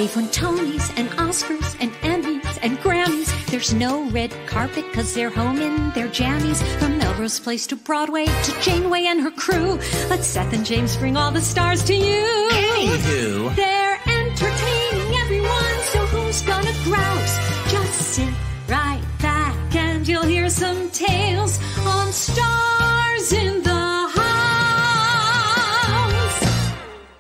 They've won Tonys and Oscars and Emmys and Grammys. There's no red carpet 'cause they're home in their jammies. From Melrose Place to Broadway to Janeway and her crew. Let Seth and James bring all the stars to you. Anywho, they're entertaining everyone, so who's gonna grouse? Just sit right back and you'll hear some tales on Stars in the House.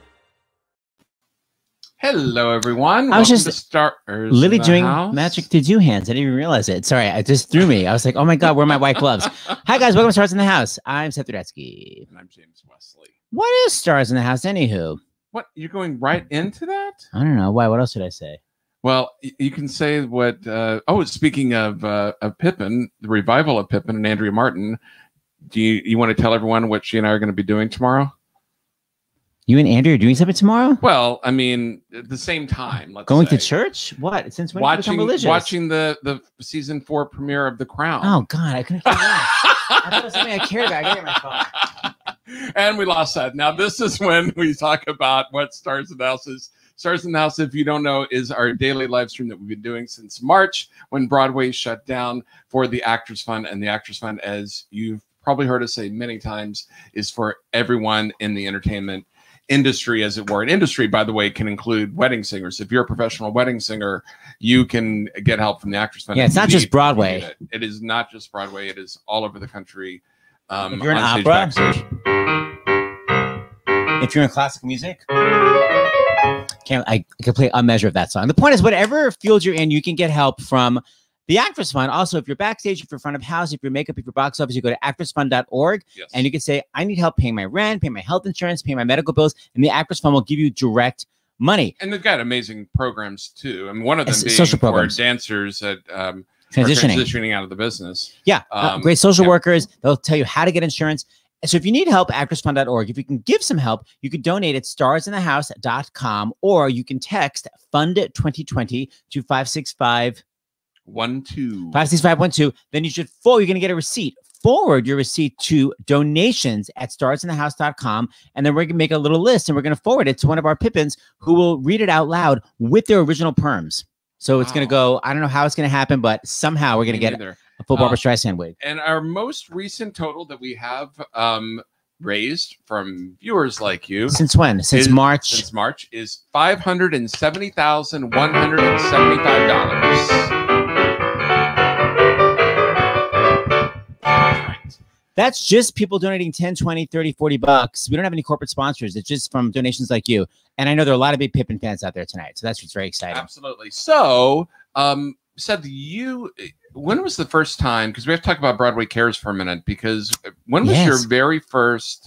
Hello, everyone. I was Welcome just to Stars literally in the doing House. magic to do hands. I didn't even realize it. Sorry, it just threw me. I was like, oh my God, where are my white gloves? Hi, guys. Welcome to Stars in the House. I'm Seth Rudetsky. And I'm James Wesley. What is Stars in the House, anywho? What? You're going right into that? I don't know. Why? What else should I say? Well, you can say what. Speaking of Pippin, the revival of Pippin and Andrea Martin. Do you want to tell everyone what she and I are going to be doing tomorrow? You and Andrew are doing something tomorrow? Well, I mean, at the same time. Let's Going say. to church? What? Since when did you become religious? Watching the season 4 premiere of The Crown. Oh God, I couldn't care less. I thought it was something I cared about. I got my phone. And we lost that. Now, this is when we talk about what Stars in the House is. Stars in the House, if you don't know, is our daily live stream that we've been doing since March when Broadway shut down for the Actors Fund. And the Actors Fund, as you've probably heard us say many times, is for everyone in the entertainment industry, as it were. An industry, by the way, can include wedding singers. If you're a professional wedding singer, you can get help from the Actors Fund. Yeah, it's not just Broadway. It is not just Broadway. It is all over the country. If you're in on stage, opera, backstage. if you're in classical music, I can play a measure of that song. The point is, whatever field you're in, you can get help from the Actors Fund. Also, if you're backstage, if you're front of house, if you're makeup, if you're box office, you go to actorsfund.org Yes. and you can say, I need help paying my rent, paying my health insurance, paying my medical bills, and the Actors Fund will give you direct money. And they've got amazing programs too. And one of them being social for programs. dancers that are Transitioning. transitioning out of the business. Yeah, great social yeah. workers. They'll tell you how to get insurance. And so if you need help, actorsfund.org. If you can give some help, you can donate at starsinthehouse.com or you can text FUND 2020 to 565 56512. Then you should you're going to get a receipt. Forward your receipt to donations at starsinthehouse.com. And then we're going to make a little list and we're going to forward it to one of our Pippins who will read it out loud with their original perms. So it's going to go, I don't know how it's going to happen, but somehow we're going to get a full Barbara Streisand wig. And our most recent total that we have raised from viewers like you. Since when? Since March? Since March is $570,175. That's just people donating 10, 20, 30, 40 bucks. We don't have any corporate sponsors. It's just from donations like you. And I know there are a lot of big Pippin fans out there tonight. So that's what's very exciting. Absolutely. So, Seth, when was the first time, because we have to talk about Broadway Cares for a minute, because when was your very first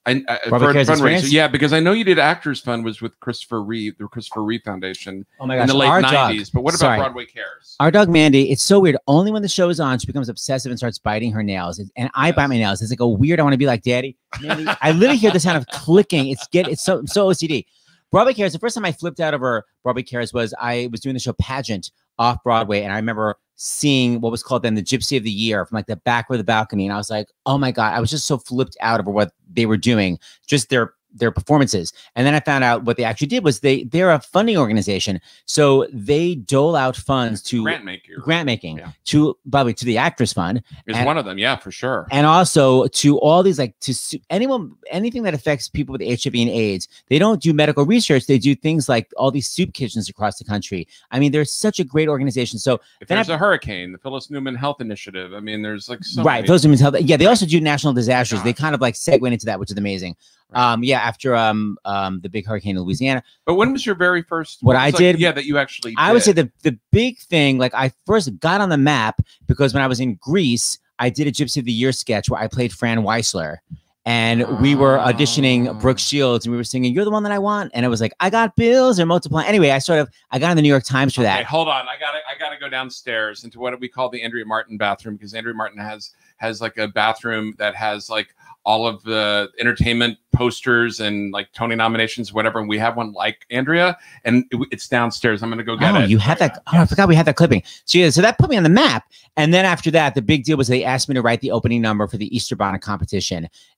fundraiser? Yeah, because I know you did Actors Fund was with Christopher Reeve, the Christopher Reeve Foundation in the late 90s. But what about Broadway Cares? Our dog Mandy, it's so weird. Only when the show is on, she becomes obsessive and starts biting her nails. And I bite my nails. It's like a weird, I want to be like Daddy. Mandy, I literally hear the sound of clicking. It's so OCD. Broadway Cares, the first time I flipped out over Broadway Cares was I was doing the show Pageant off Broadway. And I remember seeing what was called then the Gypsy of the Year from like the back of the balcony. And I was like, oh my God, I was just so flipped out over what they were doing, just their performances. And then I found out what they actually did was they're a funding organization. So they dole out funds to grant making to the Actors Fund. Is one of them. Yeah, for sure. And also to all these, like anything that affects people with HIV and AIDS. They don't do medical research. They do things like all these soup kitchens across the country. I mean, they're such a great organization. So if there's a hurricane, the Phyllis Newman Health Initiative. I mean, there's like so many. Phyllis Newman's Health. Yeah, they also do national disasters. Gosh. They kind of like segue into that, which is amazing. Right. After the big hurricane in Louisiana. But when was your very first? What I did? Yeah, that you actually did. I would say the big thing, like I first got on the map because when I was in Greece, I did a Gypsy of the Year sketch where I played Fran Weisler. And we were auditioning Brooke Shields and we were singing, "You're the one that I want." And it was like, I got bills or multiply. Anyway, I got on the New York Times for that. Hold on. I gotta go downstairs into what we call the Andrea Martin bathroom, because Andrea Martin has like a bathroom that has like all of the entertainment posters and like Tony nominations, whatever. And we have one like Andrea, and it's downstairs. I'm going to go get it. You had that. Oh, I forgot we had that clipping. So that put me on the map. And then after that, the big deal was they asked me to write the opening number for the Easter Bonnet competition.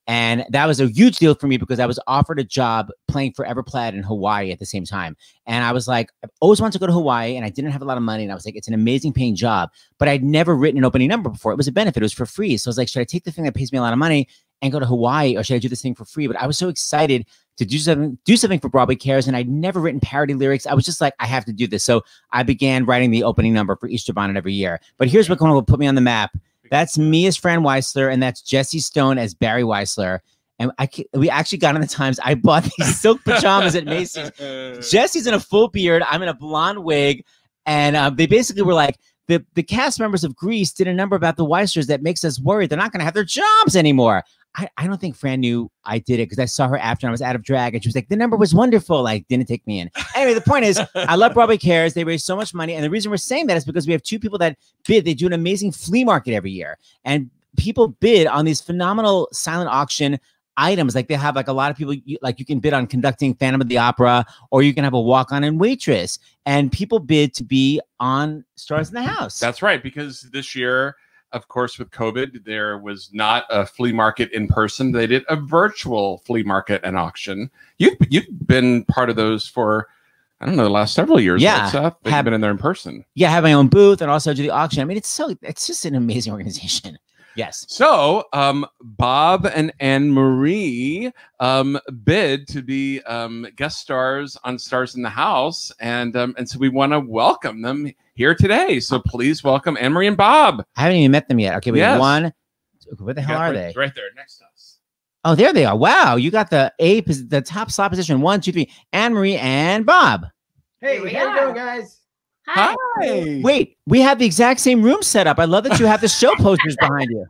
And that was a huge deal for me because I was offered a job playing for Everplaid in Hawaii at the same time. And I was like, I've always wanted to go to Hawaii and I didn't have a lot of money. And I was like, it's an amazing paying job, but I'd never written an opening number before. It was a benefit. It was for free. So I was like, should I take the thing that pays me a lot of money and go to Hawaii, or should I do this thing for free? But I was so excited to do something for Broadway Cares. And I'd never written parody lyrics. I was just like, I have to do this. So I began writing the opening number for Easter Bonnet every year. But here's what will put me on the map. That's me as Fran Weisler, and that's Jesse Stone as Barry Weisler. And we actually got on the Times. I bought these silk pajamas at Macy's. Jesse's in a full beard. I'm in a blonde wig. And they basically were like, the cast members of Grease did a number about the Weislers that makes us worried they're not going to have their jobs anymore. I don't think Fran knew I did it because I saw her after and I was out of drag. And she was like, the number was wonderful. Like, didn't take me in. Anyway, the point is, I love Broadway Cares. They raise so much money. And the reason we're saying that is because we have two people that bid. They do an amazing flea market every year. And people bid on these phenomenal silent auction items. Like they have like a lot of people, like you can bid on conducting Phantom of the Opera, or you can have a walk-on and waitress. And people bid to be on Stars in the House. That's right. Because this year, of course, with COVID, there was not a flea market in person. They did a virtual flea market and auction. You've been part of those for, I don't know, the last several years. Yeah, right, Seth? Have been in there in person. Yeah, I have my own booth and also do the auction. I mean, it's just an amazing organization. Yes. So, Bob and Anne Marie bid to be guest stars on Stars in the House, and so we want to welcome them here today. So please welcome Anne Marie and Bob. I haven't even met them yet. Okay, we have one. What the hell are they? Right there, next to us. Oh, there they are. Wow, you got the top slot position. 1, 2, 3. Anne Marie and Bob. Hey, how you doing, guys? Hi. Wait, we have the exact same room set up. I love that you have the show posters behind you.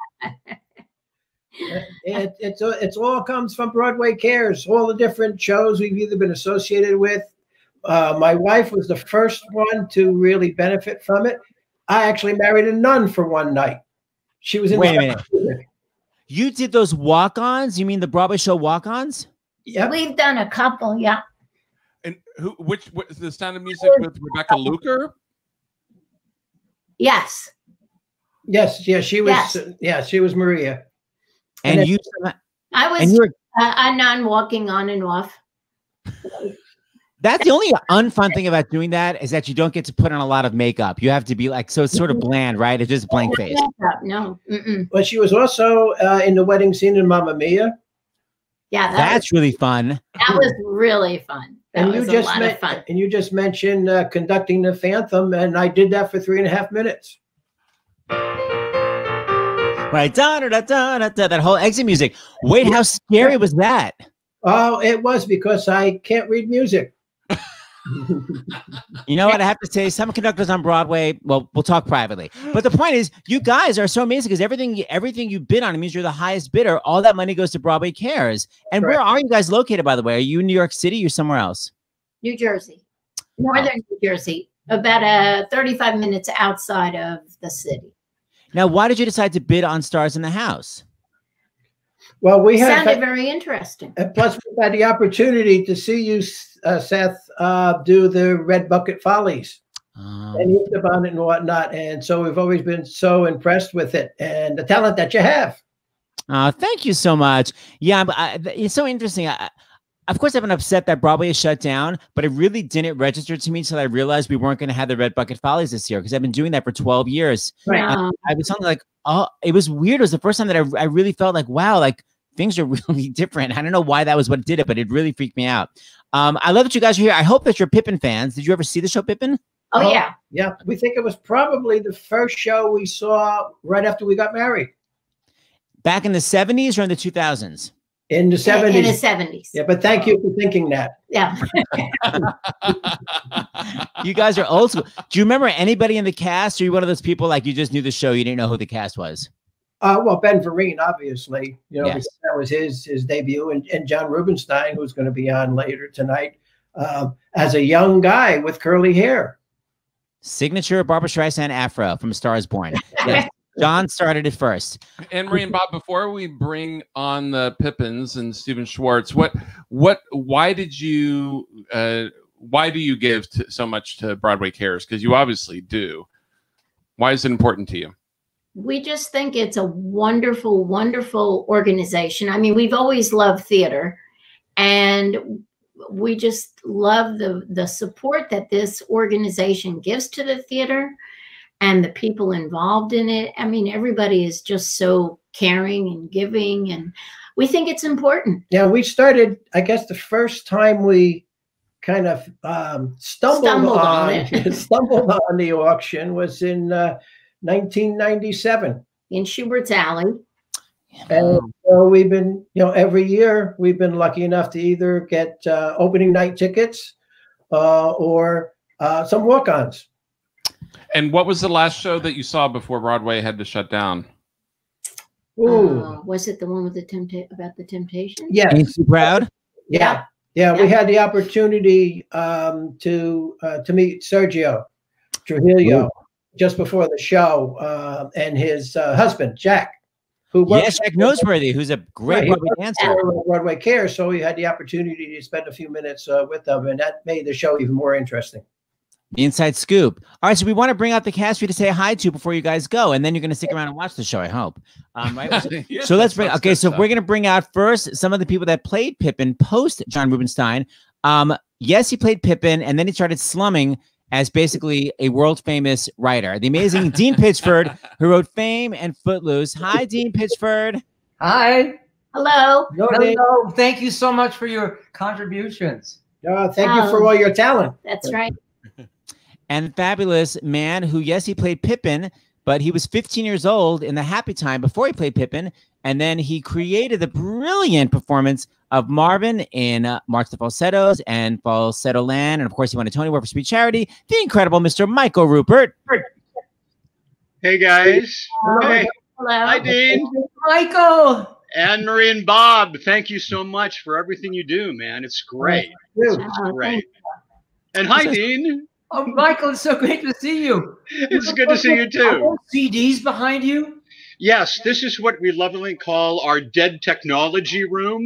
It's all comes from Broadway Cares. All the different shows we've either been associated with. My wife was the first one to really benefit from it. I actually married a nun for one night. She was in. Wait a minute. You did those walk-ons? You mean the Broadway show walk-ons? Yeah, we've done a couple. Yeah. And which the Sound of Music with Rebecca Luker? Yes. Yes. She was. Yes. Yeah, she was Maria. And then, you. I was a nun walking on and off. That's the only unfun thing about doing that is that you don't get to put on a lot of makeup. You have to be like, so it's sort of bland, right? It's just blank face. No. But she was also in the wedding scene in Mamma Mia. Yeah, that's really fun. That was really fun. That was a lot of fun. And you just mentioned conducting the Phantom, and I did that for 3.5 minutes. Right, that whole exit music. Wait, how scary was that? Oh, it was because I can't read music. You know what I have to say? Some conductors on Broadway. Well, we'll talk privately. But the point is, you guys are so amazing because everything you bid on, it means you're the highest bidder. All that money goes to Broadway Cares. And Correct. Where are you guys located, by the way? Are you in New York City or somewhere else? New Jersey, northern New Jersey, about 35 minutes outside of the city. Now, why did you decide to bid on Stars in the House? Well, we sounded very interesting. And plus, we had the opportunity to see you, Seth, do the Red Bucket Follies and Easter Bonnet and whatnot. And so we've always been so impressed with it and the talent that you have. Thank you so much. Yeah, it's so interesting. Of course, I've been upset that Broadway is shut down, but it really didn't register to me until I realized we weren't going to have the Red Bucket Follies this year because I've been doing that for 12 years. Right. I was something like, oh, it was weird. It was the first time that I really felt like, wow, like things are really different. I don't know why that was what did it, but it really freaked me out. I love that you guys are here. I hope that you're Pippin fans. Did you ever see the show Pippin? Oh, yeah. Yeah. We think it was probably the first show we saw right after we got married. Back in the 70s or in the 2000s? In the 70s. In the 70s. Yeah, but thank you for thinking that. Yeah. You guys are old school. Do you remember anybody in the cast? Or are you one of those people like you just knew the show, you didn't know who the cast was? Well, Ben Vereen, obviously, yes. That was his debut, and John Rubinstein, who's going to be on later tonight, as a young guy with curly hair. Signature Barbra Streisand afro from Stars Born. Yes. John started it first. Anne Marie and Bob, before we bring on the Pippins and Stephen Schwartz, why do you give so much to Broadway Cares? Because you obviously do. Why is it important to you? we just think it's a wonderful, wonderful organization. I mean, we've always loved theater, and we just love the support that this organization gives to the theater and the people involved in it. I mean, everybody is just so caring and giving, and we think it's important. Yeah, we started, I guess the first time we kind of stumbled on the auction was in 1997 in Schubert's Alley. And so we've been, every year we've been lucky enough to either get opening night tickets or some walk-ons. And what was the last show that you saw before Broadway had to shut down? Was it the one with about the Temptations? Yeah. Ain't You Proud? Yeah. We had the opportunity to meet Sergio Trujillo just before the show, and his husband Jack, who works Jack Noseworthy, who's a great Broadway dancer. Broadway Cares, so we had the opportunity to spend a few minutes with them, and that made the show even more interesting. The inside scoop. All right, so we want to bring out the cast for you to say hi to before you guys go, and then you're going to stick around and watch the show, I hope. Right? Yeah, so let's bring. Okay, so stuff. we're going to bring out first some of the people that played Pippin post John Rubinstein. Yes, he played Pippin, and then he started slumming as basically a world famous writer. The amazing Dean Pitchford, who wrote Fame and Footloose. Hi, Dean Pitchford. Hi. Hello. Hello. Thank you so much for your contributions. Thank you for all your talent. That's right. And fabulous man who, yes, he played Pippin, but he was 15 years old in the happy time before he played Pippin. And then he created the brilliant performance of Marvin in March the Falsettos and Falsetto Land. And of course, he won a Tony Award for Sweet Charity. The incredible Mr. Michael Rupert. Hey, guys. Hey. Hello. Hi, Dean. Michael. Anne Marie and Bob, thank you so much for everything you do, man. It's great. It's great. And hi, Dean. Oh, Michael, it's so great to see you. It's good to see you, too. CDs behind you? Yes, this is what we lovingly call our dead technology room.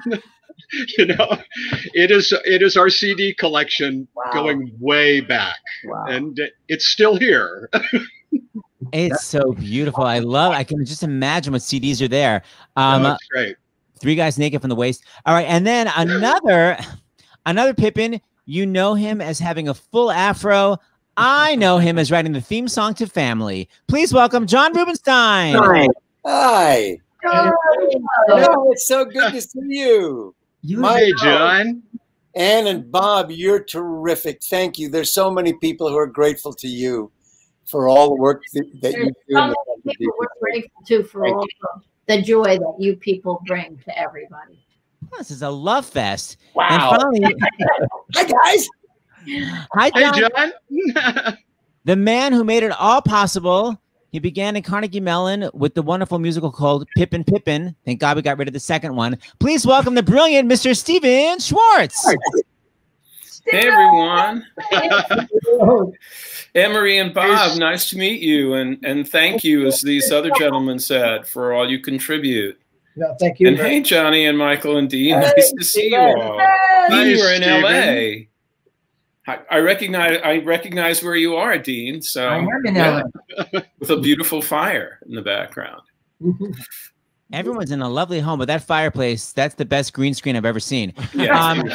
It is our CD collection going way back. Wow. And it's still here. It's so beautiful. I can just imagine what CDs are there. That's great. 3 guys naked from the waist. All right. And then another Pippin. You know him as having a full afro. I know him as writing the theme song to Family. Please welcome John Rubinstein. Hi. Hello, it's so good to see you. Hey, John. Anne and Bob, you're terrific. Thank you. There's so many people who are grateful to you for all the work that you do. We're grateful, too, for all the joy that you people bring to everybody. This is a love fest. Wow. And finally, hi, guys. Hi, John. Hey, John. The man who made it all possible. He began in Carnegie Mellon with the wonderful musical called Pippin Pippin. Thank God we got rid of the second one. Please welcome the brilliant Mr. Stephen Schwartz. Hey, everyone. Anne-Marie and Bob, nice to meet you. And thank you, as these other gentlemen said, for all you contribute. No, thank you. And hey, Johnny and Michael and Dean, nice to see you all. Dean, you're in LA. I recognize where you are, Dean. So I am in LA. with a beautiful fire in the background. Everyone's in a lovely home, but that fireplace, that's the best green screen I've ever seen. Yeah.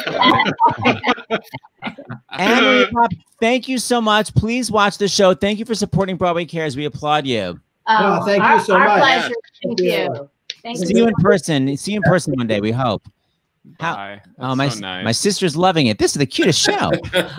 Anne-Marie Pop, thank you so much. Please watch the show. Thank you for supporting Broadway Cares. We applaud you. Thank you so much. Our pleasure. Thank you. See you in person. See you in person one day, we hope. Hi. Oh, That's so nice. My sister's loving it. This is the cutest show.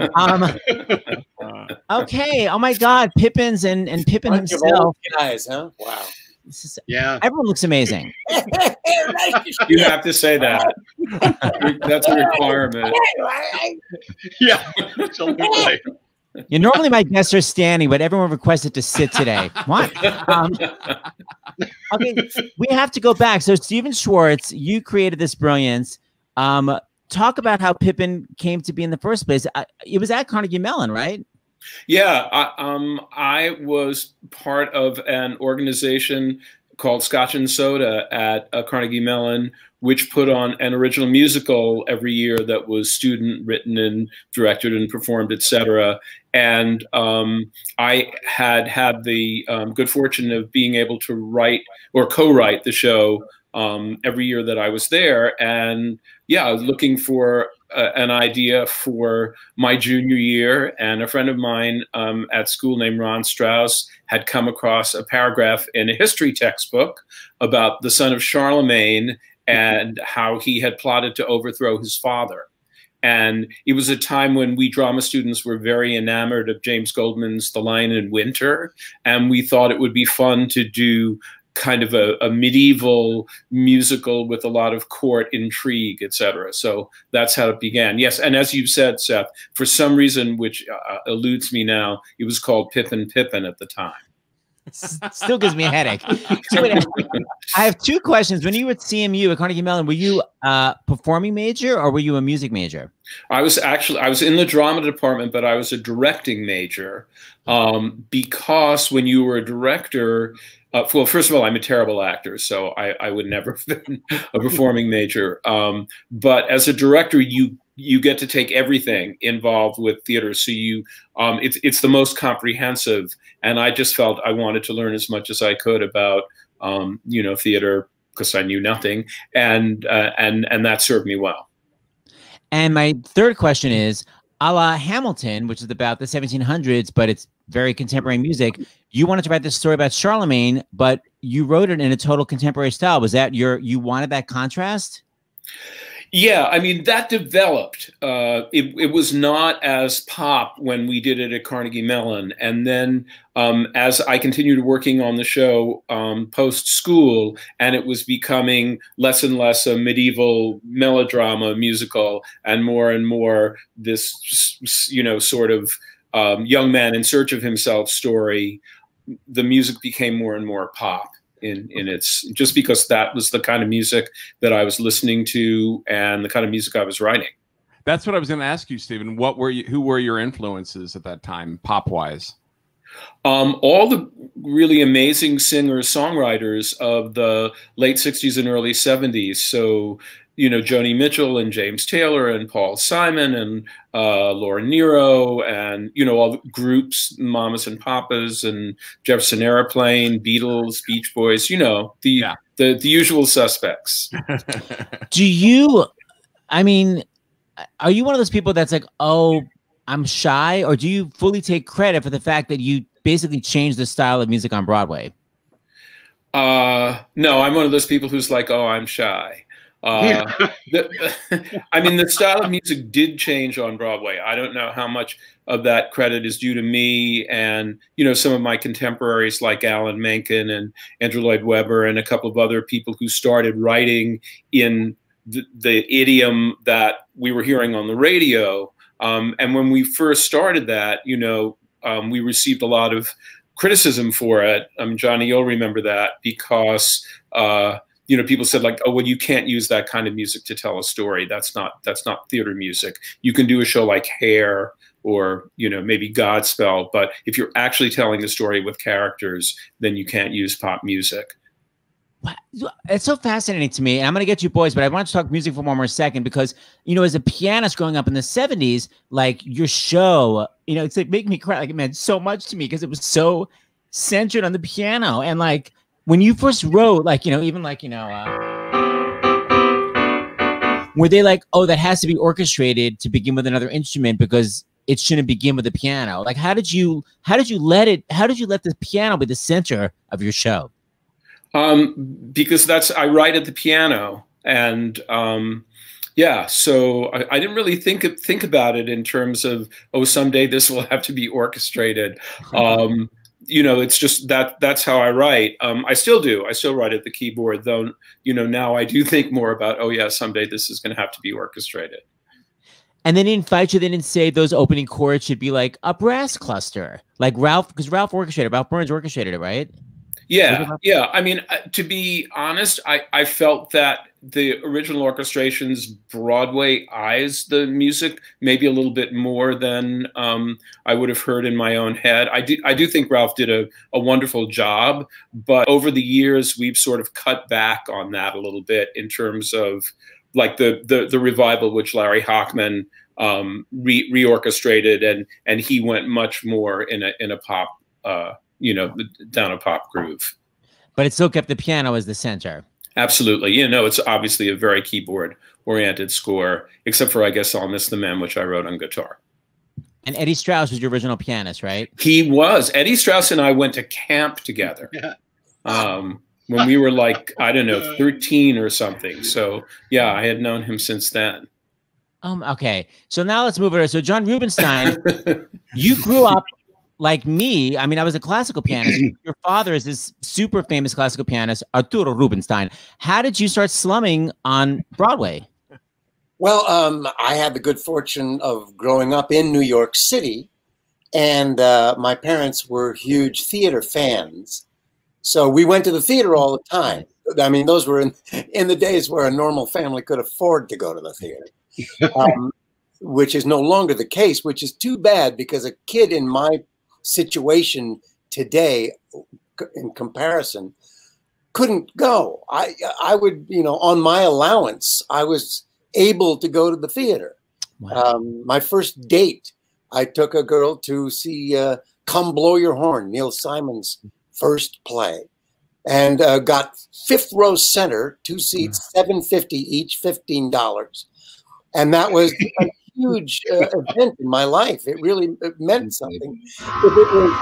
Okay. Oh my God, Pippins and Pippin himself. Guys, huh? Wow. Yeah. Everyone looks amazing. You have to say that. That's a requirement. Yeah. Absolutely. Yeah, normally my guests are standing, but everyone requested to sit today. What? Okay, we have to go back. So Stephen Schwartz, you created this brilliance. Talk about how Pippin came to be in the first place. It was at Carnegie Mellon, right? Yeah, I was part of an organization called Scotch and Soda at Carnegie Mellon, which put on an original musical every year that was student written and directed and performed, etc. And I had the good fortune of being able to write or co-write the show every year that I was there. And yeah, I was looking for an idea for my junior year, and a friend of mine at school named Ron Strauss had come across a paragraph in a history textbook about the son of Charlemagne and how he had plotted to overthrow his father. And it was a time when we drama students were very enamored of James Goldman's The Lion in Winter, and we thought it would be fun to do kind of a medieval musical with a lot of court intrigue, etc. So that's how it began. Yes, and as you said, Seth, for some reason which eludes me now, it was called Pippin Pippin at the time. Still gives me a headache. So wait, I have two questions. When you were at CMU at Carnegie Mellon, were you a performing major or were you a music major? I was in the drama department, but I was a directing major because when you were a director, well, first of all, I'm a terrible actor, so I would never have been a performing major. But as a director, you get to take everything involved with theater. So it's the most comprehensive. And I just felt I wanted to learn as much as I could about, theater, because I knew nothing. And that served me well. And my third question is, a la Hamilton, which is about the 1700s, but it's very contemporary music. You wanted to write this story about Charlemagne, but you wrote it in a total contemporary style. Was that you wanted that contrast? Yeah, I mean, that developed. It was not as pop when we did it at Carnegie Mellon. And then as I continued working on the show post-school, and it was becoming less and less a medieval melodrama musical and more this, sort of young man in search of himself story, the music became more and more pop. In its, just because that was the kind of music that I was listening to and the kind of music I was writing. That's what I was going to ask you, Stephen. Who were your influences at that time, pop wise? All the really amazing singers, songwriters of the late 60s and early 70s. So, Joni Mitchell and James Taylor and Paul Simon and Laura Nyro and, all the groups, Mamas and Papas and Jefferson Airplane, Beatles, Beach Boys, the usual suspects. Are you one of those people that's like, oh, I'm shy? Or do you fully take credit for the fact that you basically changed the style of music on Broadway? No, I'm one of those people who's like, oh, I'm shy. The style of music did change on Broadway. I don't know how much of that credit is due to me and, some of my contemporaries like Alan Menken and Andrew Lloyd Webber and a couple of other people who started writing in the idiom that we were hearing on the radio. And when we first started that, we received a lot of criticism for it. Johnny, you'll remember that because, people said like, oh, well, you can't use that kind of music to tell a story. That's not theater music. You can do a show like Hair or, maybe Godspell. But if you're actually telling a story with characters, then you can't use pop music. It's so fascinating to me. And I'm going to get you boys, but I want to talk music for one more second because, as a pianist growing up in the 70s, like your show, it's like making me cry. Like it meant so much to me because it was so centered on the piano. And like, when you first wrote, like, even like, were they like, oh, that has to be orchestrated to begin with another instrument because it shouldn't begin with the piano? Like, how did you let the piano be the center of your show? Because I write at the piano and, so I didn't really think about it in terms of, oh, someday this will have to be orchestrated. It's just that's how I write. I still do. I still write at the keyboard, though, now I do think more about, oh, yeah, someday this is going to have to be orchestrated. And they didn't fight you. They didn't say those opening chords should be like a brass cluster, like Ralph Burns orchestrated it, right? Yeah. I mean, to be honest, I felt that the original orchestrations Broadway-ized the music maybe a little bit more than I would have heard in my own head. I do think Ralph did a wonderful job, but over the years we've sort of cut back on that a little bit in terms of like the revival which Larry Hochman reorchestrated, and he went much more in a pop, down a pop groove. But it still kept the piano as the center. Absolutely. It's obviously a very keyboard-oriented score, except for, I guess, I'll Miss the Man, which I wrote on guitar. And Eddie Strauss was your original pianist, right? He was. Eddie Strauss and I went to camp together when we were like, I don't know, 13 or something. So, yeah, I had known him since then. Okay. So now let's move over. So John Rubinstein, you grew up like me. I mean, I was a classical pianist. Your father is this super famous classical pianist, Arturo Rubinstein. How did you start slumming on Broadway? Well, I had the good fortune of growing up in New York City, and my parents were huge theater fans. So we went to the theater all the time. I mean, those were in the days where a normal family could afford to go to the theater. Which is no longer the case, which is too bad, because a kid in my situation today, in comparison, couldn't go. I would, on my allowance, I was able to go to the theater. Wow. My first date, I took a girl to see Come Blow Your Horn, Neil Simon's first play, and got fifth row center, 2 seats, $7.50 each, $15. And that was a huge event in my life. It really meant something. If it was,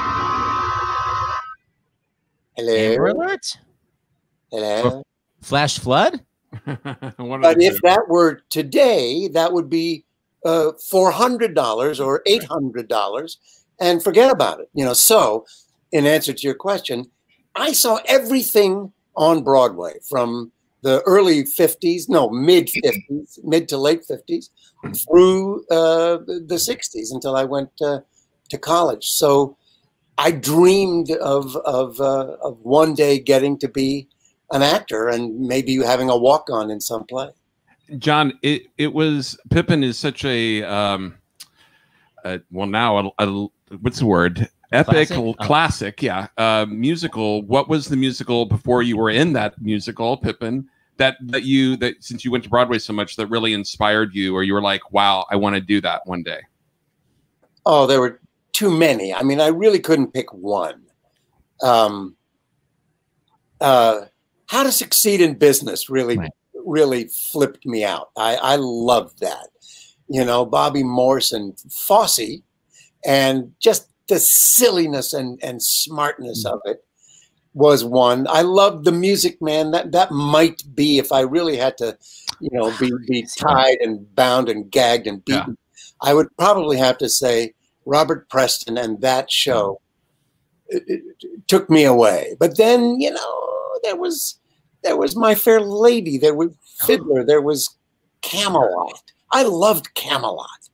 hello, alert? Hello, flash flood. But if that were today, that would be $400 or $800, and forget about it. So, in answer to your question, I saw everything on Broadway from the early 50s, no, mid 50s, mid to late 50s, through the 60s until I went to college. So I dreamed of one day getting to be an actor and maybe having a walk-on in some play. John, it was, Pippin is such a what's the word? Epic classic, yeah. Musical. What was the musical before you were in that musical, Pippin, that since you went to Broadway so much, that really inspired you, or you were like, wow, I want to do that one day? Oh, there were too many. I mean, I really couldn't pick one. How to Succeed in Business really flipped me out. I loved that. Bobby Morse and Fosse, and just the silliness and smartness of it was one. I loved The Music Man. That might be, if I really had to, be tied and bound and gagged and beaten, I would probably have to say Robert Preston, and that show it took me away. But then, there was My Fair Lady, there was Fiddler, there was Camelot. I loved Camelot.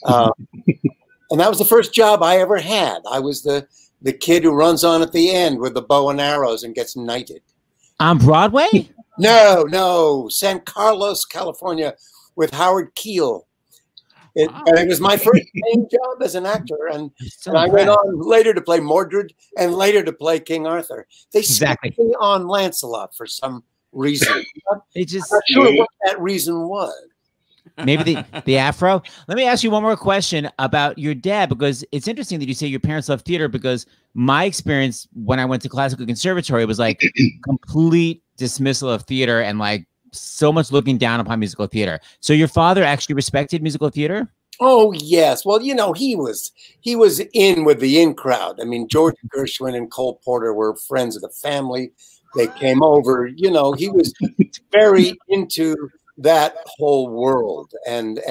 And that was the first job I ever had. I was the kid who runs on at the end with the bow and arrows and gets knighted. On Broadway? No. San Carlos, California, with Howard Keel. And it was my first main job as an actor. And I went on later to play Mordred and later to play King Arthur. They stuck me on Lancelot for some reason. I'm not sure what that reason was. Maybe the afro. Let me ask you one more question about your dad, because it's interesting that you say your parents love theater, because my experience when I went to classical conservatory was like complete dismissal of theater and like so much looking down upon musical theater. So your father actually respected musical theater? Oh, yes. Well, he was in with the in crowd. I mean, George Gershwin and Cole Porter were friends of the family. They came over, he was very into that whole world, and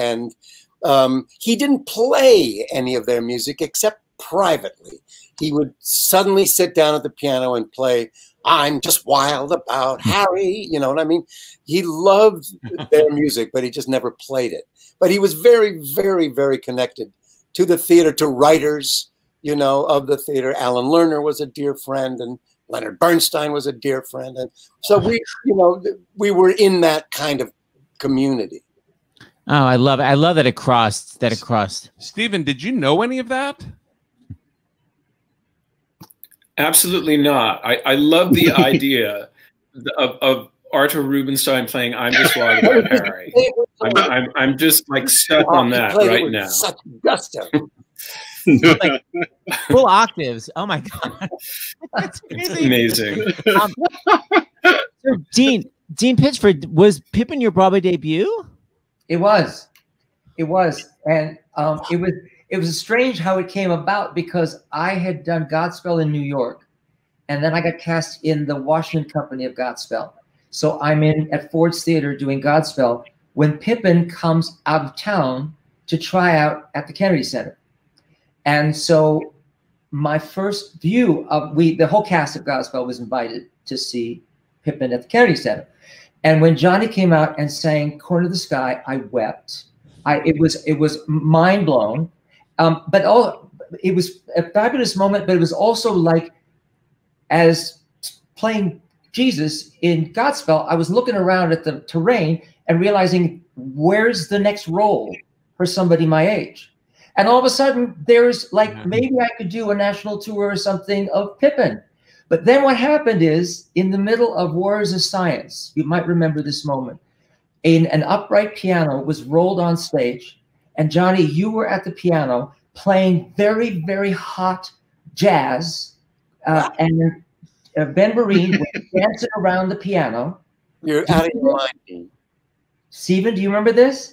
he didn't play any of their music except privately. He would suddenly sit down at the piano and play I'm Just Wild About Harry, you know what I mean? He loved their music, but he just never played it. But he was very, very, very connected to the theater, to writers, of the theater. Alan Lerner was a dear friend, Leonard Bernstein was a dear friend. And so we were in that kind of community. Oh, I love it. I love that it crossed. Stephen, did you know any of that? Absolutely not. I love the idea of Arthur Rubinstein playing "I'm Just Wild About Harry." I'm just like stuck on that right now. Such gusto. Like, full octaves. Oh my god, that's amazing. So Dean Pitchford, was Pippin your Broadway debut? It was, and it was strange how it came about, because I had done Godspell in New York, and then I got cast in the Washington company of Godspell. So I'm at Ford's Theater doing Godspell when Pippin comes out of town to try out at the Kennedy Center. And so my first view of the whole cast of Godspell was invited to see Pippin at the Kennedy Center. And when Johnny came out and sang "Corner of the Sky," I wept. It was mind blown. But it was a fabulous moment. But it was also like, as playing Jesus in Godspell, I was looking around at the terrain and realizing, where's the next role for somebody my age? And all of a sudden, there's like, maybe I could do a national tour or something of Pippin. But then what happened is, in the middle of Warriors of Science, you might remember this moment, an upright piano was rolled on stage. And Johnny, you were at the piano playing very, very hot jazz. And Ben Vereen was dancing around the piano. You're out of your mind. Stephen, do you remember this?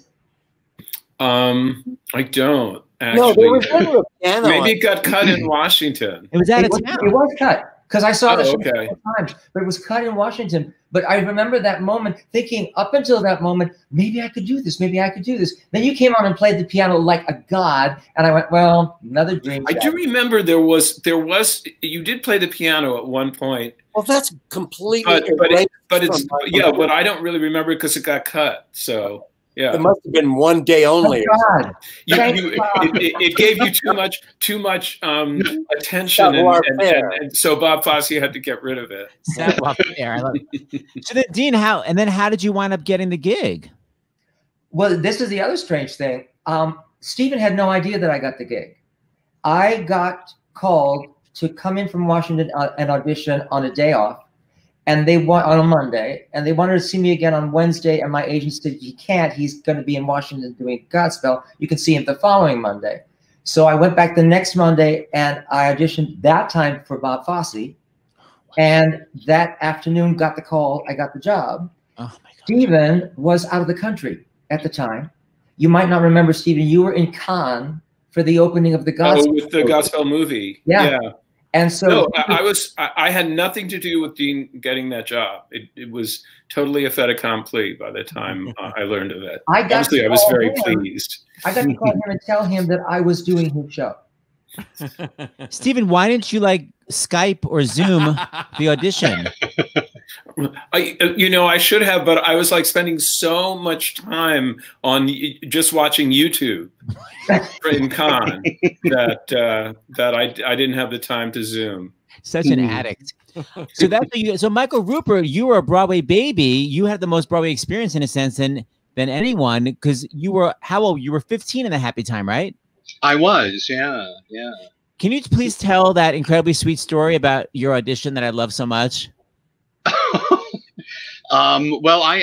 I don't actually. No, there was never a piano. Maybe it got cut in Washington. It was out of town. It was cut, because I saw the show okay. several times, but it was cut in Washington. But I remember that moment, thinking up until that moment, maybe I could do this. Maybe I could do this. Then you came on and played the piano like a god, and I went, well, another dream. I do remember there was you did play the piano at one point. Well, that's completely. But I don't really remember because it got cut. So. Yeah, it must have been one day only. Oh, God. It gave you too much attention, and so Bob Fosse had to get rid of it. I love it. So then, Dean, how did you wind up getting the gig? Well, this is the other strange thing. Stephen had no idea that I got the gig. I got called to come in from Washington and audition on a day off. And on a Monday, and they wanted to see me again on Wednesday. And my agent said, he can't. He's going to be in Washington doing Godspell. You can see him the following Monday. So I went back the next Monday, and I auditioned that time for Bob Fosse. And that afternoon, got the call. I got the job. Oh my God. Stephen was out of the country at the time. You might not remember, Stephen. You were in Cannes for the opening of the Godspell. Oh, with the Godspell movie. Yeah. And so no, I had nothing to do with Dean getting that job. It was totally a fait accompli by the time I learned of it. I was very pleased. I got to call him and tell him that I was doing his show. Stephen, why didn't you like Skype or Zoom the audition? I should have, but I was like spending so much time on just watching YouTube in Cannes that I didn't have the time to Zoom. Such an addict. So that's so Michael Rupert, you were a Broadway baby. You had the most Broadway experience in a sense than anyone, because you were how old? You were 15 in The Happy Time, right? I was, yeah. Can you please tell that incredibly sweet story about your audition that I love so much? Well,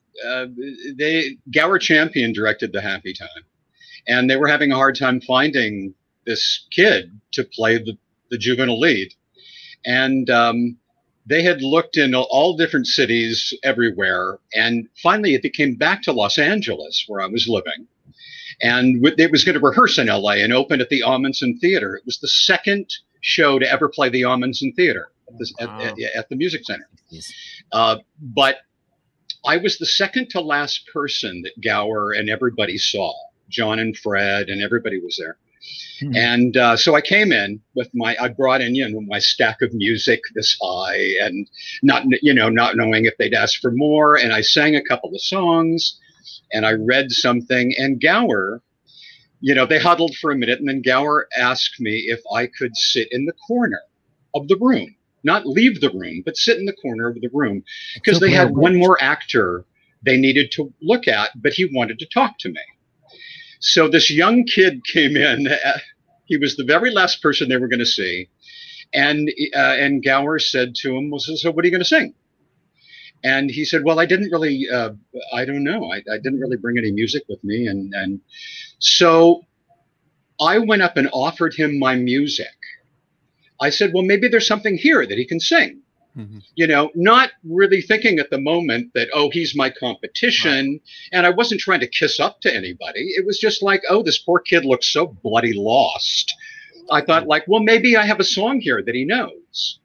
Gower Champion directed The Happy Time, and they were having a hard time finding this kid to play the juvenile lead. And they had looked in all different cities everywhere. And finally, it came back to Los Angeles, where I was living. And it was going to rehearse in LA and open at the Ahmanson Theater. It was the second show to ever play the Ahmanson Theater at the Music Center. Yes. But I was the second to last person that Gower and everybody saw. John and Fred and everybody was there. And so I came in with I brought in, my stack of music this high, and not knowing if they'd ask for more. And I sang a couple of songs and I read something, and Gower, they huddled for a minute, and then Gower asked me if I could sit in the corner of the room not leave the room, but sit in the corner of the room because they had one more actor they needed to look at, but he wanted to talk to me. So this young kid came in. He was the very last person they were going to see. And Gower said to him, well, so what are you going to sing? And he said, well, I didn't really, I don't know. I didn't really bring any music with me. And so I went up and offered him my music. I said, well, maybe there's something here that he can sing. Mm-hmm. You know, not really thinking at the moment that, oh, he's my competition. Right. And I wasn't trying to kiss up to anybody. It was just like, oh, this poor kid looks so bloody lost. I thought like, well, maybe I have a song here that he knows.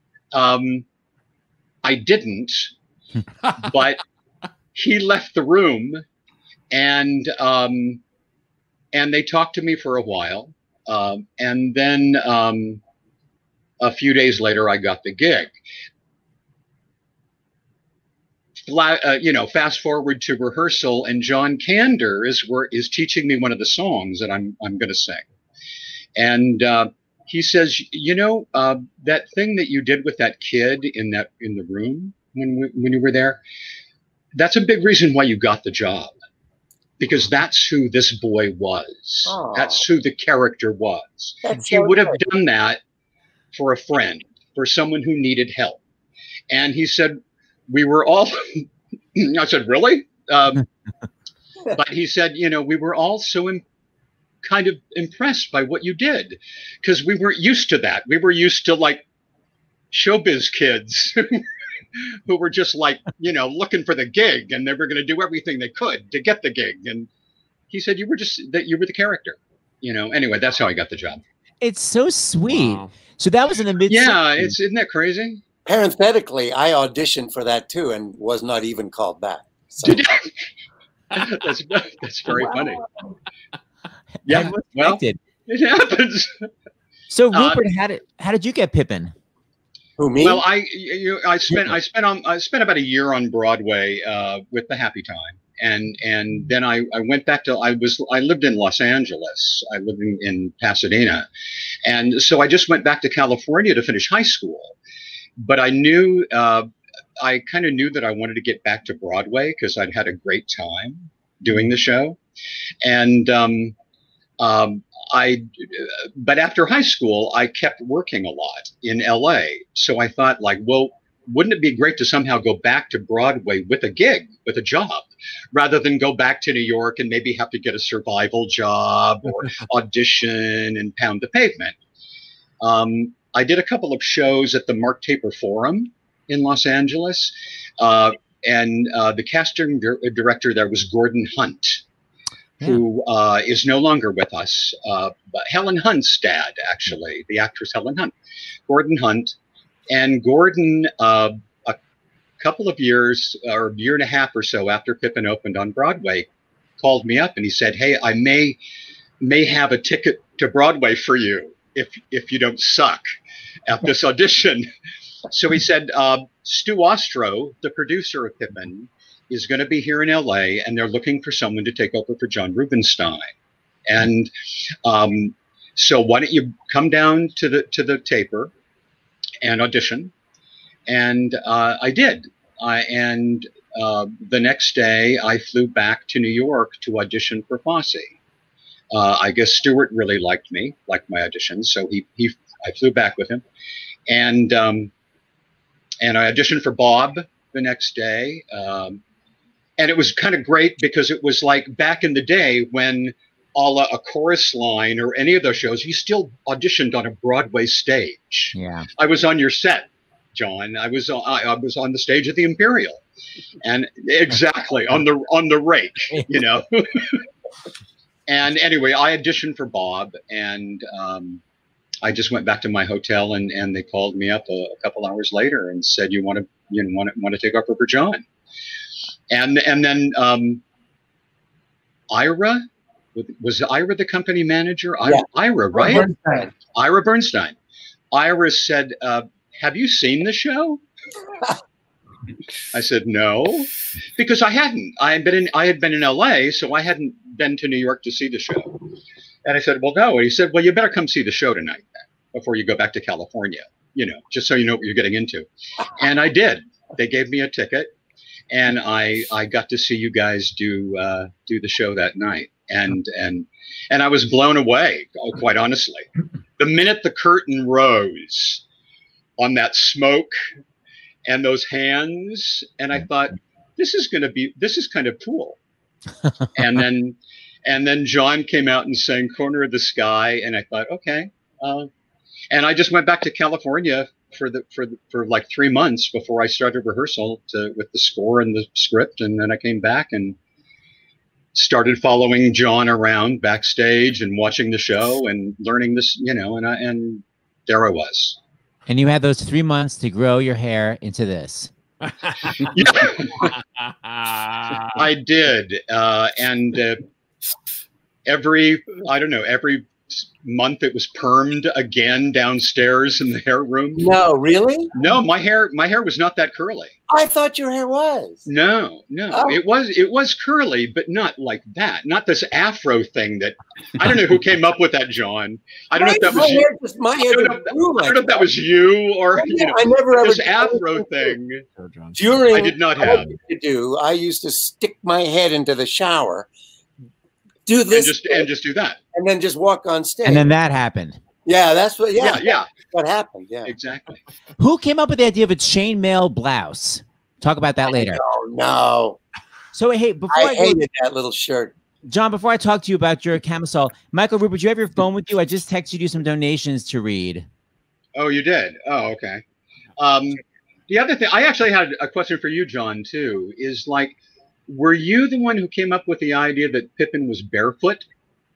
I didn't, but he left the room and they talked to me for a while. And then a few days later, I got the gig. You know, fast forward to rehearsal, and John Kander is teaching me one of the songs that I'm going to sing. And he says, you know, that thing that you did with that kid in the room when you were there, that's a big reason why you got the job, because that's who this boy was. Oh. That's who the character was. He would have done that for a friend, for someone who needed help. And he said, we were all, I said, really? But he said, you know, we were all so kind of impressed by what you did, because we weren't used to that. We were used to like showbiz kids who were just like, you know, looking for the gig, and they were going to do everything they could to get the gig. And he said, you were the character, you know. Anyway, that's how I got the job. It's so sweet. Wow. So that was in the mid. Yeah, isn't that crazy? Parenthetically, I auditioned for that too and was not even called back. So. That's very funny. Yeah, well, it happens. So Rupert, how did you get Pippin? Who, me? Well, I spent about a year on Broadway with The Happy Time, and then I went back to I lived in Los Angeles. I lived in Pasadena, and so I just went back to California to finish high school. But I knew I kind of knew that I wanted to get back to Broadway because I'd had a great time doing the show, and but after high school, I kept working a lot in LA. So I thought like, well, wouldn't it be great to somehow go back to Broadway with a gig, with a job, rather than go back to New York and maybe have to get a survival job or audition and pound the pavement. I did a couple of shows at the Mark Taper Forum in Los Angeles. And the casting director there was Gordon Hunt, who is no longer with us, but Helen Hunt's dad, actually, the actress Helen Hunt, Gordon Hunt. And Gordon, a couple of years or a year and a half or so after Pippin opened on Broadway, called me up and he said, hey, I may have a ticket to Broadway for you if you don't suck at this audition. So he said, Stu Ostro, the producer of Pippin, is going to be here in LA, and they're looking for someone to take over for John Rubinstein. And so why don't you come down to the Taper and audition? And I did. And the next day, I flew back to New York to audition for Fosse. I guess Stewart really liked me, liked my audition, so I flew back with him, and I auditioned for Bob the next day. And it was kind of great because it was like back in the day when a Chorus Line or any of those shows, you still auditioned on a Broadway stage. Yeah, I was on your set, John. I was on the stage at the Imperial, and exactly on the rake, you know. And anyway, I auditioned for Bob, and I just went back to my hotel, and they called me up a couple hours later and said, "You want to take over for John?" And then Ira, was Ira the company manager? Yeah. Ira, right? Bernstein. Ira Bernstein. Ira said, "Have you seen the show?" I said, "No," because I hadn't. I had been in LA, so I hadn't been to New York to see the show. And I said, "Well, no." And he said, "Well, you better come see the show tonight then, before you go back to California." you know, just so you know what you're getting into. And I did. They gave me a ticket, and I got to see you guys do the show that night. And I was blown away, quite honestly. The minute the curtain rose on that smoke and those hands, and I thought, this is kind of cool. and then John came out and sang Corner of the Sky, and I thought, okay. And I just went back to California for like 3 months before I started rehearsal with the score and the script, and then I came back and started following John around backstage and watching the show and learning this, you know, and there I was. And you had those 3 months to grow your hair into this. I did. Every month it was permed again downstairs in the hair room. No, really? No, my hair was not that curly. I thought your hair was. No. Oh. It was curly, but not like that. Not this afro thing that I don't know who came up with that, John. I don't know if that was you. I don't know if that was you or you know, I never ever this afro thing. During I did not have. I used to stick my head into the shower, do this, and just do that, and then just walk on stage. And then that happened. Yeah, that's what. Yeah, yeah. What happened? Yeah, exactly. Who came up with the idea of a chainmail blouse? Talk about that later. No. So hey, before I hated that little shirt. John, before I talk to you about your camisole, Michael Rupert, you have your phone with you? I just texted you some donations to read. Oh, you did? Oh, okay. The other thing, I actually had a question for you, John, too, is like, were you the one who came up with the idea that Pippin was barefoot?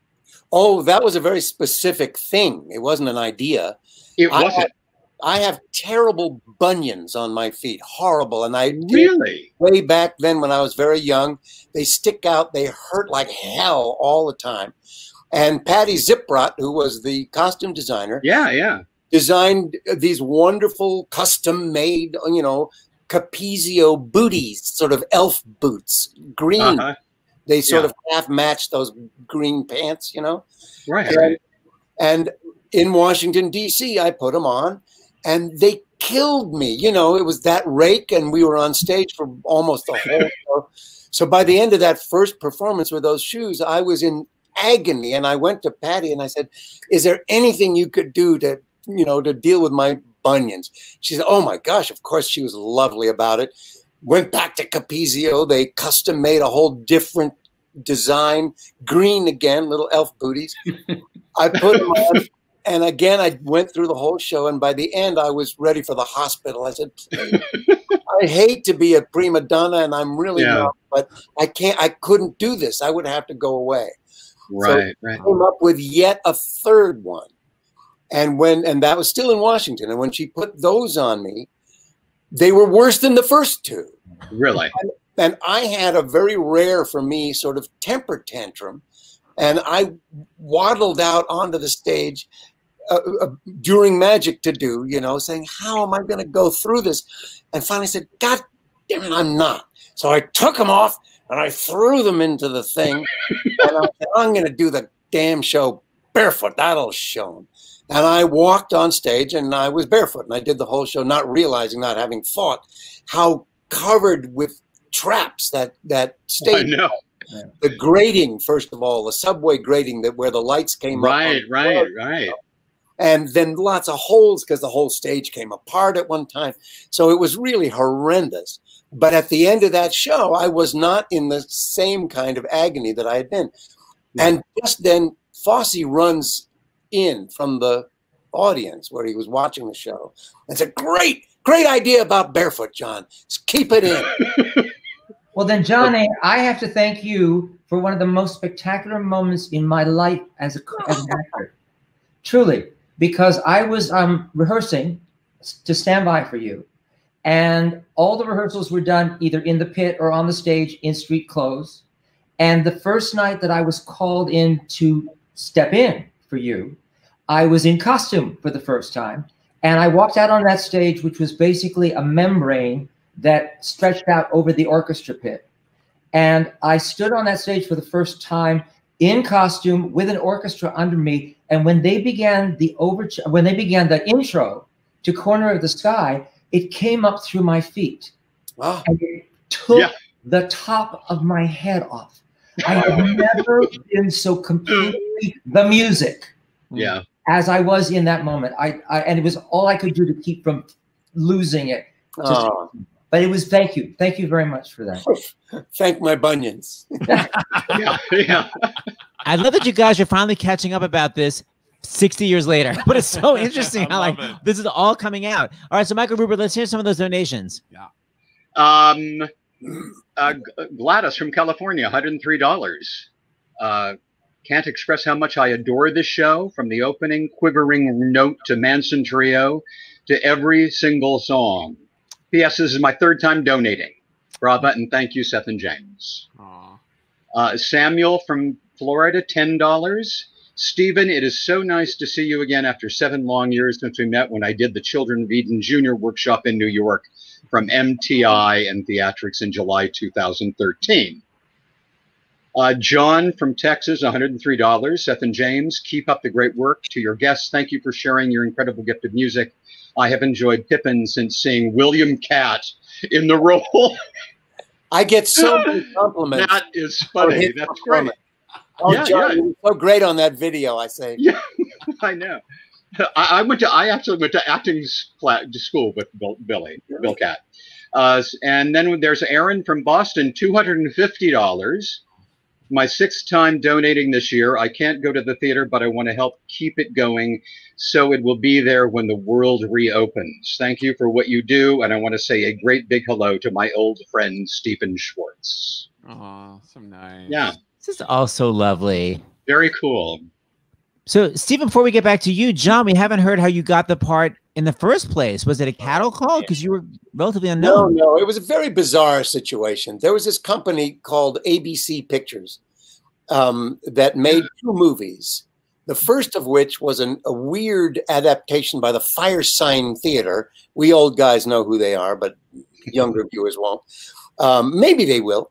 Oh, that was a very specific thing. It wasn't an idea. It wasn't. I have terrible bunions on my feet, horrible. And I really, way back then when I was very young, they stick out, they hurt like hell all the time. And Patty Ziprot, who was the costume designer, designed these wonderful custom-made, you know, Capezio booties, sort of elf boots, green. They sort of half match those green pants, you know. Right. And in Washington, D.C., I put them on. And they killed me. You know, it was that rake, and we were on stage for almost the whole show. So by the end of that first performance with those shoes, I was in agony. And I went to Patty and I said, is there anything you could do to, you know, to deal with my bunions? She said, oh my gosh, of course she was lovely about it. Went back to Capezio. They custom made a whole different design, green again, little elf booties. I put them on. And again, I went through the whole show, and by the end, I was ready for the hospital. I said, I hate to be a prima donna, and I'm really not, but I couldn't do this. I would have to go away. Right, so I came up with yet a third one. And that was still in Washington. And when she put those on me, they were worse than the first two. Really? And I had a very rare for me sort of temper tantrum. And I waddled out onto the stage during Magic to Do, you know, saying, how am I going to go through this? And finally said, God damn it, I'm not. So I took them off and I threw them into the thing. And I said, I'm going to do the damn show barefoot. That'll show them. And I walked on stage and I was barefoot. And I did the whole show, not realizing, not having thought, how covered with traps that stage. I know. The grating, first of all, the subway grating where the lights came up. Right. And then lots of holes because the whole stage came apart at one time. So it was really horrendous. But at the end of that show, I was not in the same kind of agony that I had been. And just then, Fosse runs in from the audience where he was watching the show and said, great idea about barefoot, John. Just keep it in. Well, then, John A., I have to thank you for one of the most spectacular moments in my life as an actor. Truly, because I was rehearsing to stand by for you, and all the rehearsals were done either in the pit or on the stage in street clothes. And the first night that I was called in to step in for you, I was in costume for the first time. And I walked out on that stage, which was basically a membrane that stretched out over the orchestra pit. And I stood on that stage for the first time in costume with an orchestra under me. And when they began the intro to Corner of the Sky, it came up through my feet. Wow. And it took the top of my head off. I have never been so completely the music as I was in that moment. And it was all I could do to keep from losing it. But it was, thank you very much for that. Thank my bunions. I love that you guys are finally catching up about this 60 years later. But it's so interesting how like this is all coming out. All right, so Michael Rupert, let's hear some of those donations. Gladys from California, $103. Can't express how much I adore this show, from the opening quivering note to Manson Trio to every single song. P.S. This is my third time donating. Bravo, and thank you, Seth and James. Samuel from Florida, $10. Stephen, it is so nice to see you again after 7 long years since we met when I did the Children of Eden Jr. workshop in New York from MTI and Theatrics in July 2013. John from Texas, $103. Seth and James, keep up the great work. To your guests, thank you for sharing your incredible gift of music. I have enjoyed Pippin since seeing William Catt in the role. I get so many compliments. That is funny. That's great. Oh, John, you were so great on that video, I say. Yeah, I know. I actually went to acting school with Bill Catt. And then there's Aaron from Boston, $250. My 6th time donating this year. I can't go to the theater, but I want to help keep it going so it will be there when the world reopens. Thank you for what you do, and I want to say a great big hello to my old friend, Stephen Schwartz. Oh, so nice. Yeah. This is all so lovely. Very cool. So, Stephen, before we get back to you, John, we haven't heard how you got the part in the first place. Was it a cattle call? Because you were relatively unknown. No, it was a very bizarre situation. There was this company called ABC Pictures that made 2 movies. The first of which was a weird adaptation by the Firesign Theater. We old guys know who they are, but younger viewers won't. Maybe they will.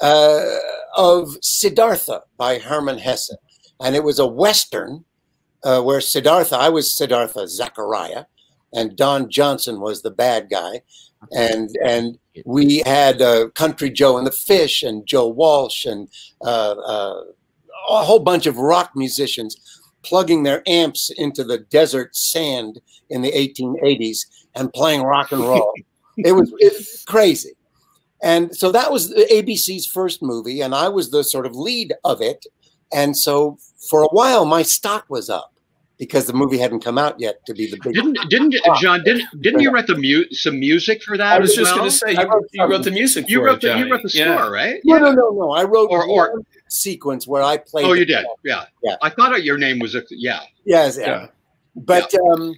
Of Siddhartha by Hermann Hesse. And it was a Western where I was Siddhartha Zachariah, and Don Johnson was the bad guy. And we had Country Joe and the Fish and Joe Walsh and a whole bunch of rock musicians plugging their amps into the desert sand in the 1880s and playing rock and roll. It was crazy. And so that was ABC's first movie, and I was the sort of lead of it. And so for a while, my stock was up because the movie hadn't come out yet to be the big. John, didn't you write some music for that? I was just going to say you wrote the music. You wrote the score, right? No. I wrote one sequence where I played. Oh, you did? Yeah. I thought your name was Yes. But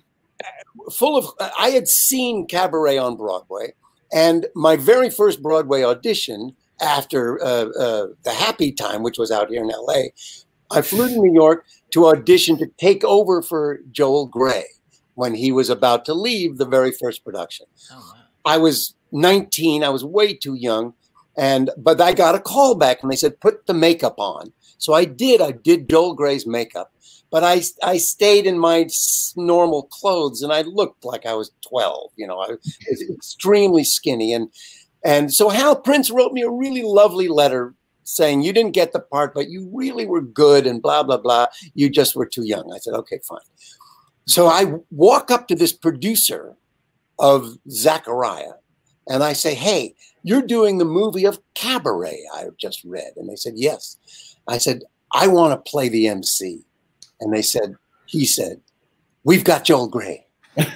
I had seen Cabaret on Broadway. And my very first Broadway audition after The Happy Time, which was out here in LA, I flew to New York to audition to take over for Joel Grey when he was about to leave the very first production. Oh, wow. I was 19. I was way too young. But I got a call back and they said, put the makeup on. So I did. I did Joel Grey's makeup. But I stayed in my normal clothes, and I looked like I was 12. You know, I was extremely skinny. And so Hal Prince wrote me a really lovely letter saying, you didn't get the part, but you really were good and blah, blah, blah. You just were too young. I said, okay, fine. So I walk up to this producer of Zachariah, and I say, hey, you're doing the movie of Cabaret I've just read. And they said, yes. I said, I want to play the MC. And he said, we've got Joel Grey.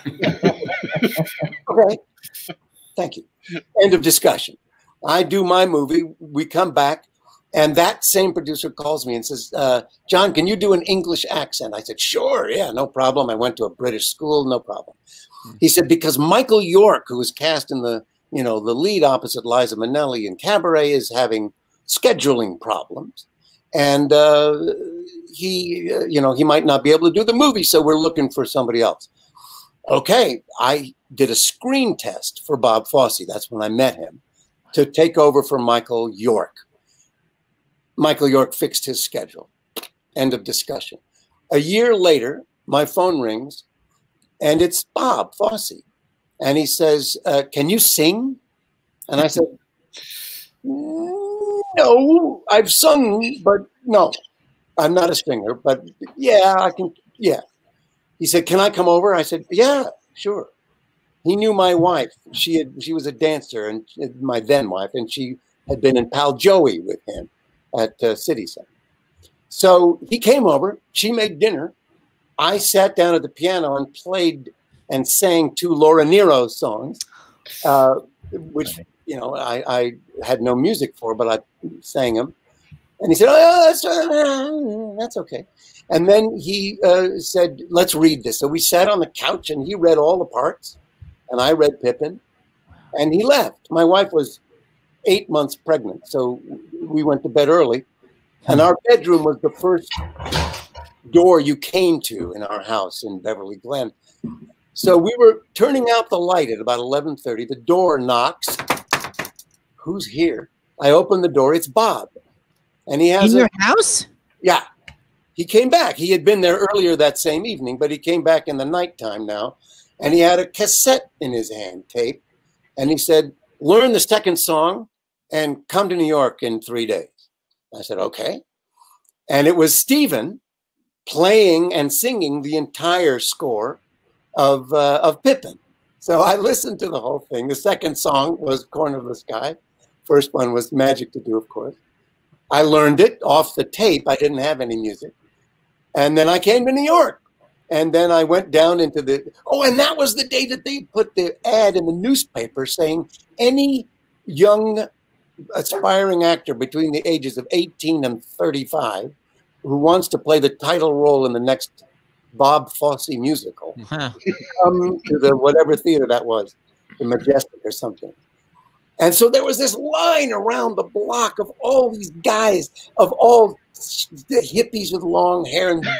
Okay, thank you. End of discussion. I do my movie. We come back, and that same producer calls me and says, John, can you do an English accent? I said, sure, yeah, no problem. I went to a British school, no problem. He said, because Michael York, who was cast in the lead opposite Liza Minnelli in Cabaret, is having scheduling problems. And he might not be able to do the movie, so we're looking for somebody else. Okay, I did a screen test for Bob Fosse. That's when I met him, to take over for Michael York. Michael York fixed his schedule. End of discussion. A year later, my phone rings. and it's Bob Fosse. And he says, can you sing? And I said, no, I've sung, but no, I'm not a singer, but yeah, I can, yeah. He said, can I come over? I said, yeah, sure. He knew my wife. She was a dancer, and my then wife, and she had been in Pal Joey with him at City Center. So he came over, she made dinner. I sat down at the piano and played and sang 2 Laura Nyro songs, which, you know, I had no music for, but I sang them. And he said, oh, that's okay. And then he said, let's read this. So we sat on the couch and he read all the parts and I read Pippin and he left. My wife was 8 months pregnant. So we went to bed early and our bedroom was the first door you came to in our house in Beverly Glen. So we were turning out the light at about 11:30. The door knocks. Who's here? I open the door. It's Bob. And he has in your house? Yeah. He came back. He had been there earlier that same evening, but he came back in the nighttime now. And he had a cassette in his hand, tape. And he said, learn the second song and come to New York in 3 days. I said, okay. And it was Stephen playing and singing the entire score of Pippin. So I listened to the whole thing. The second song was Corner of the Sky. First one was Magic to Do, of course. I learned it off the tape. I didn't have any music. And then I came to New York. And then I went down into the, oh, and that was the day that they put the ad in the newspaper saying any young aspiring actor between the ages of 18 and 35 who wants to play the title role in the next Bob Fosse musical, come to the whatever theater that was, the Majestic or something. And so there was this line around the block of all these guys, of all the hippies with long hair and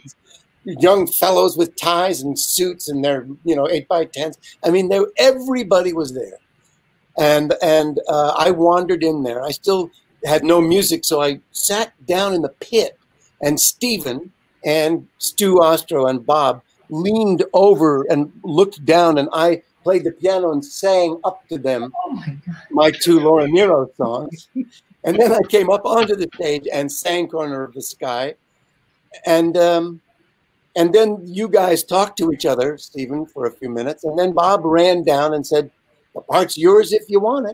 young fellows with ties and suits and their, you know, 8x10s. I mean, everybody was there. And I wandered in there. I still had no music, so I sat down in the pit, and Stephen and Stu Ostro and Bob leaned over and looked down, and I played the piano and sang up to them my 2 Laura Nyro songs. And then I came up onto the stage and sang Corner of the Sky. And then you guys talked to each other, Stephen, for a few minutes. And then Bob ran down and said, the part's yours if you want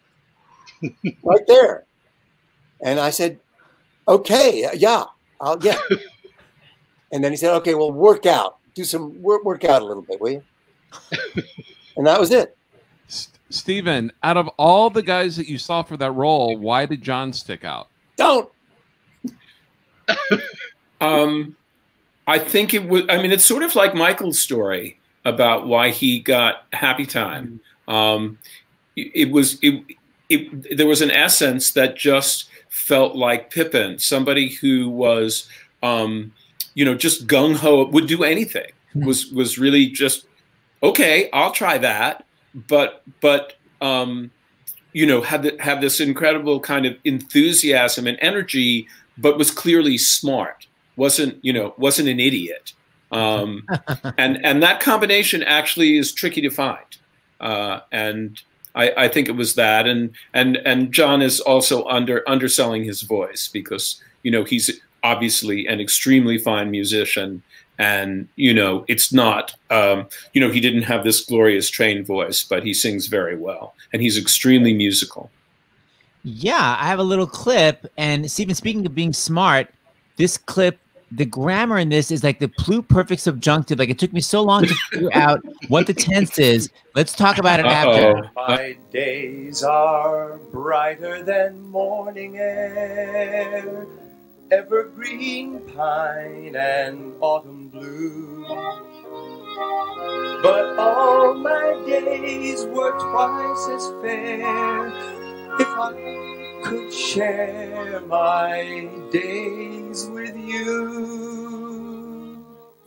it. Right there. And I said, okay, yeah, I'll get it. And then he said, okay, well, work out. Do some work out a little bit, will you? And that was it. Stephen, out of all the guys that you saw for that role, why did John stick out? Don't. I think it was, I mean, it's sort of like Michael's story about why he got Happy Time. There was an essence that just felt like Pippin, somebody who was, you know, just gung-ho, would do anything, was really just, okay, I'll try that. But you know, have this incredible kind of enthusiasm and energy, but was clearly smart, wasn't an idiot. And that combination actually is tricky to find. And I think it was that. And John is also underselling his voice because, you know, he's obviously an extremely fine musician. And, you know, it's not, you know, he didn't have this glorious trained voice, but he sings very well. And he's extremely musical. Yeah, I have a little clip. And Stephen, speaking of being smart, this clip, the grammar in this is like the pluperfect subjunctive. Like, it took me so long to figure out what the tense is. Let's talk about it after. My days are brighter than morning air, evergreen pine and autumn blue. But all my days were twice as fair if I could share my days with you.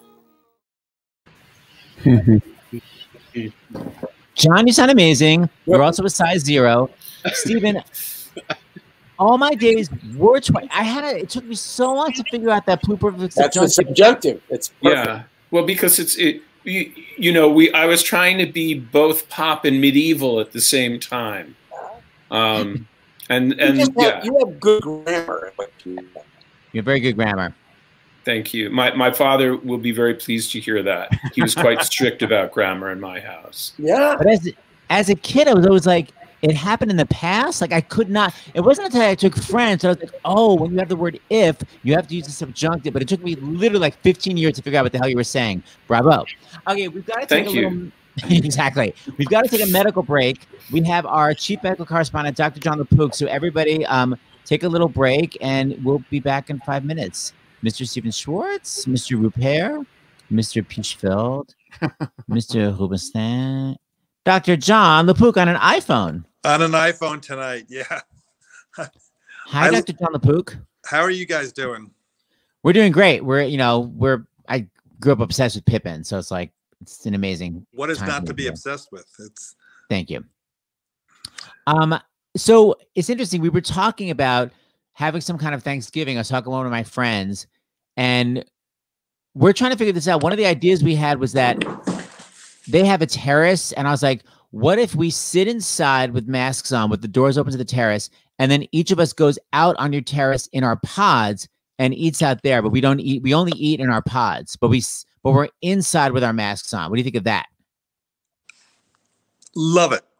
John, you sound amazing. You're also a size 0. Stephen, all my days were twice. It took me so long to figure out that pluperfect subjunctive. That's the subjunctive. It's perfect. Yeah. Well, because I was trying to be both pop and medieval at the same time. You have good grammar. You have very good grammar. Thank you. My father will be very pleased to hear that. He was quite strict about grammar in my house. Yeah. But as a kid, I was always like, it happened in the past. Like I could not. It wasn't until I took French that I was like, oh, when you have the word if, you have to use the subjunctive. But it took me literally like 15 years to figure out what the hell you were saying. Bravo. Okay, we've got to take Thank you. Exactly. We've got to take a medical break. We have our chief medical correspondent, Dr. John LaPook. So everybody, take a little break, and we'll be back in 5 minutes. Mr. Stephen Schwartz, Mr. Rupert, Mr. Pichfeld, Mr. Rubinstein, Dr. John LaPook on an iPhone. On an iPhone tonight, yeah. Hi, Dr. John LaPook. How are you guys doing? We're doing great. I grew up obsessed with Pippin, so it's like it's an amazing. What is not to be obsessed with? Thank you. So it's interesting. We were talking about having some kind of Thanksgiving. I was talking to one of my friends, and we're trying to figure this out. One of the ideas we had was that they have a terrace, and I was like, what if we sit inside with masks on, with the doors open to the terrace, and then each of us goes out on your terrace in our pods and eats out there, but we don't eat. We only eat in our pods, but we're inside with our masks on. What do you think of that? Love it.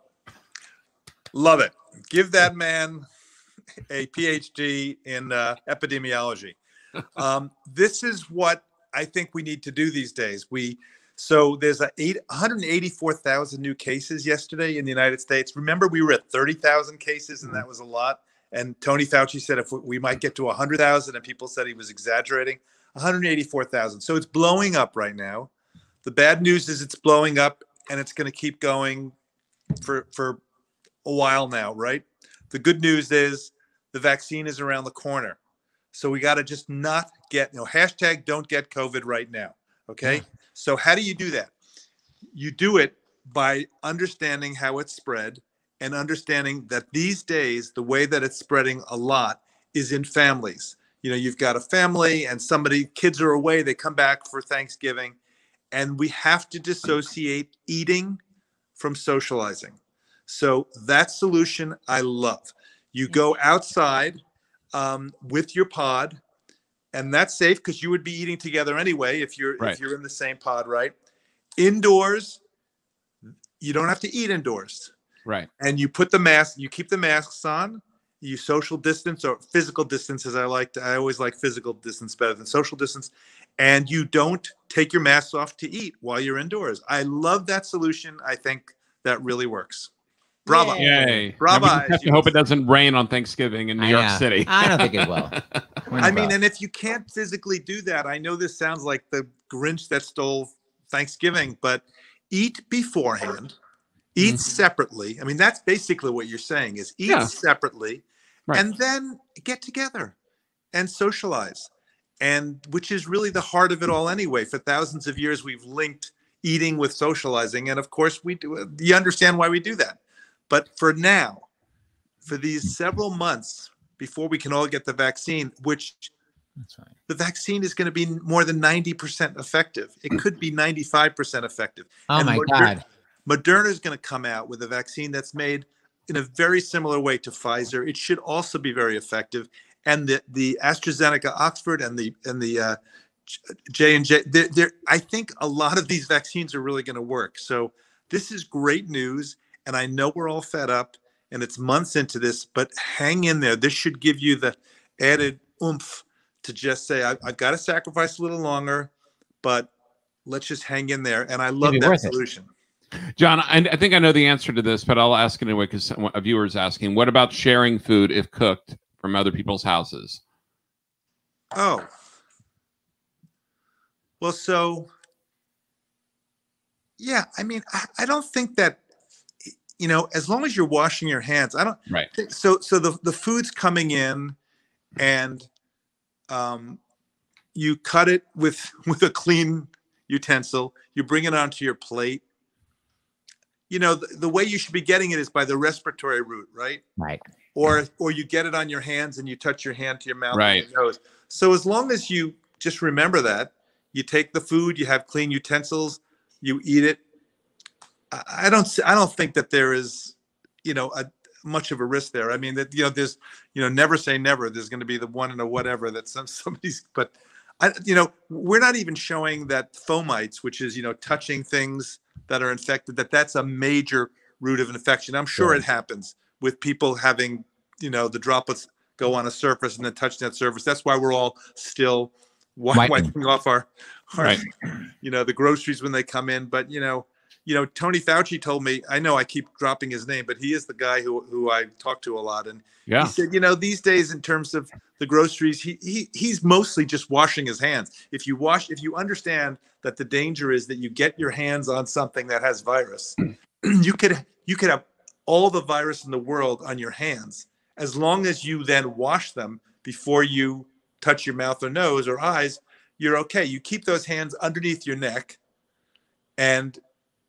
Love it. Give that man a PhD in epidemiology. This is what I think we need to do these days. So there's 184,000 new cases yesterday in the United States. Remember, we were at 30,000 cases, and that was a lot. And Tony Fauci said if we might get to 100,000, and people said he was exaggerating. 184,000. So it's blowing up right now. The bad news is it's blowing up, and it's going to keep going for a while now, right? The good news is the vaccine is around the corner. So we got to just not get, hashtag don't get COVID right now. Okay. Yeah. So how do you do that? You do it by understanding how it's spread and understanding that these days, the way that it's spreading a lot is in families. You've got a family and kids are away, they come back for Thanksgiving, and we have to dissociate eating from socializing. So that solution I love. You go outside with your pod, and that's safe because you would be eating together anyway if you're in the same pod, right? Indoors, you don't have to eat indoors. Right. And you keep the masks on, you social distance or physical distance, as I always like physical distance better than social distance. And you don't take your masks off to eat while you're indoors. I love that solution. I think that really works. Bravo. Yay. Bravo. We have to hope it doesn't rain on Thanksgiving in New York City. I don't think it will. And if you can't physically do that, I know this sounds like the Grinch that stole Thanksgiving, but eat beforehand, eat separately. I mean, that's basically what you're saying is eat separately and then get together and socialize. And which is really the heart of it all anyway. For thousands of years, we've linked eating with socializing. And of course, you understand why we do that. But for now, for these several months before we can all get the vaccine, which the vaccine is going to be more than 90% effective. It could be 95% effective. Oh, my God. Moderna is going to come out with a vaccine that's made in a very similar way to Pfizer. It should also be very effective. And the AstraZeneca, Oxford, and the J&J, I think a lot of these vaccines are really going to work. So this is great news. And I know we're all fed up and it's months into this, but hang in there. This should give you the added oomph to just say, I've got to sacrifice a little longer, but let's just hang in there. And I love that solution. John, I think I know the answer to this, but I'll ask it anyway because a viewer is asking, what about sharing food if cooked from other people's houses? Oh. Well, so, yeah, I mean, I don't think that, as long as you're washing your hands, I don't. Right. So the food's coming in, and you cut it with a clean utensil. You bring it onto your plate. The way you should be getting it is by the respiratory route, right? Right. Or you get it on your hands and you touch your hand to your mouth right. and your nose. So as long as you just remember that, you take the food, you have clean utensils. you eat it. I don't think that there is, much of a risk there. I mean, that, there's, never say never. There's going to be the one in a whatever that somebody's, but we're not even showing that fomites, which is, touching things that are infected, that's a major route of infection. I'm sure it happens with people having, the droplets go on a surface and then touch that surface. That's why we're all still wiping off our the groceries when they come in. But, Tony Fauci told me, I know I keep dropping his name, but he is the guy who I talk to a lot. And he said, these days in terms of the groceries, he's mostly just washing his hands. If you understand that the danger is that you get your hands on something that has virus, you could have all the virus in the world on your hands, as long as you then wash them before you touch your mouth or nose or eyes, you're okay. You keep those hands underneath your neck. And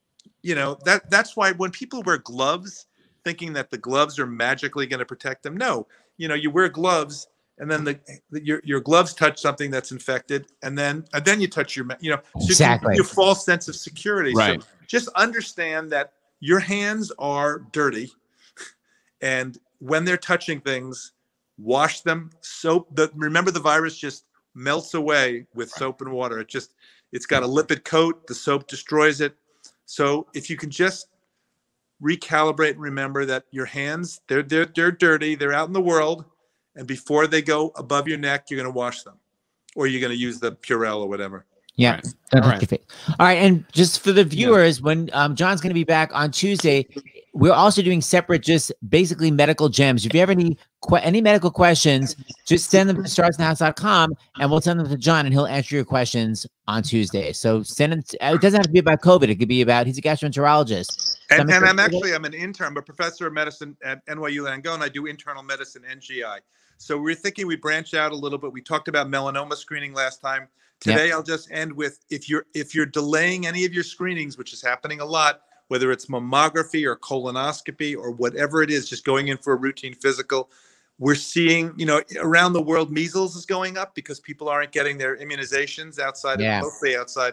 that's why when people wear gloves, thinking that the gloves are magically going to protect them, no, you wear gloves and then your gloves touch something that's infected, and then you touch your mouth, so exactly. your false sense of security. Right. So just understand that your hands are dirty, and when they're touching things, wash them. Remember, the virus just melts away with soap and water. It's got a lipid coat. The soap destroys it. So if you can just recalibrate and remember that your hands, they're dirty, they're out in the world, and before they go above your neck, you're going to wash them, or you're going to use the Purell or whatever. Yeah. Right. Don't touch your face. All right. And just for the viewers, when John's going to be back on Tuesday, we're also doing separate, just basically medical gems. If you have any medical questions, just send them to starsinthehouse.com and we'll send them to John and he'll answer your questions on Tuesday. So send them. It doesn't have to be about COVID. It could be about, he's a gastroenterologist. And I'm an intern, but professor of medicine at NYU Langone. I do internal medicine and GI. So we're thinking we branch out a little bit. We talked about melanoma screening last time. Today, I'll just end with, if you're delaying any of your screenings, which is happening a lot, whether it's mammography or colonoscopy or whatever it is, just going in for a routine physical, we're seeing, around the world, measles is going up because people aren't getting their immunizations outside, mostly outside.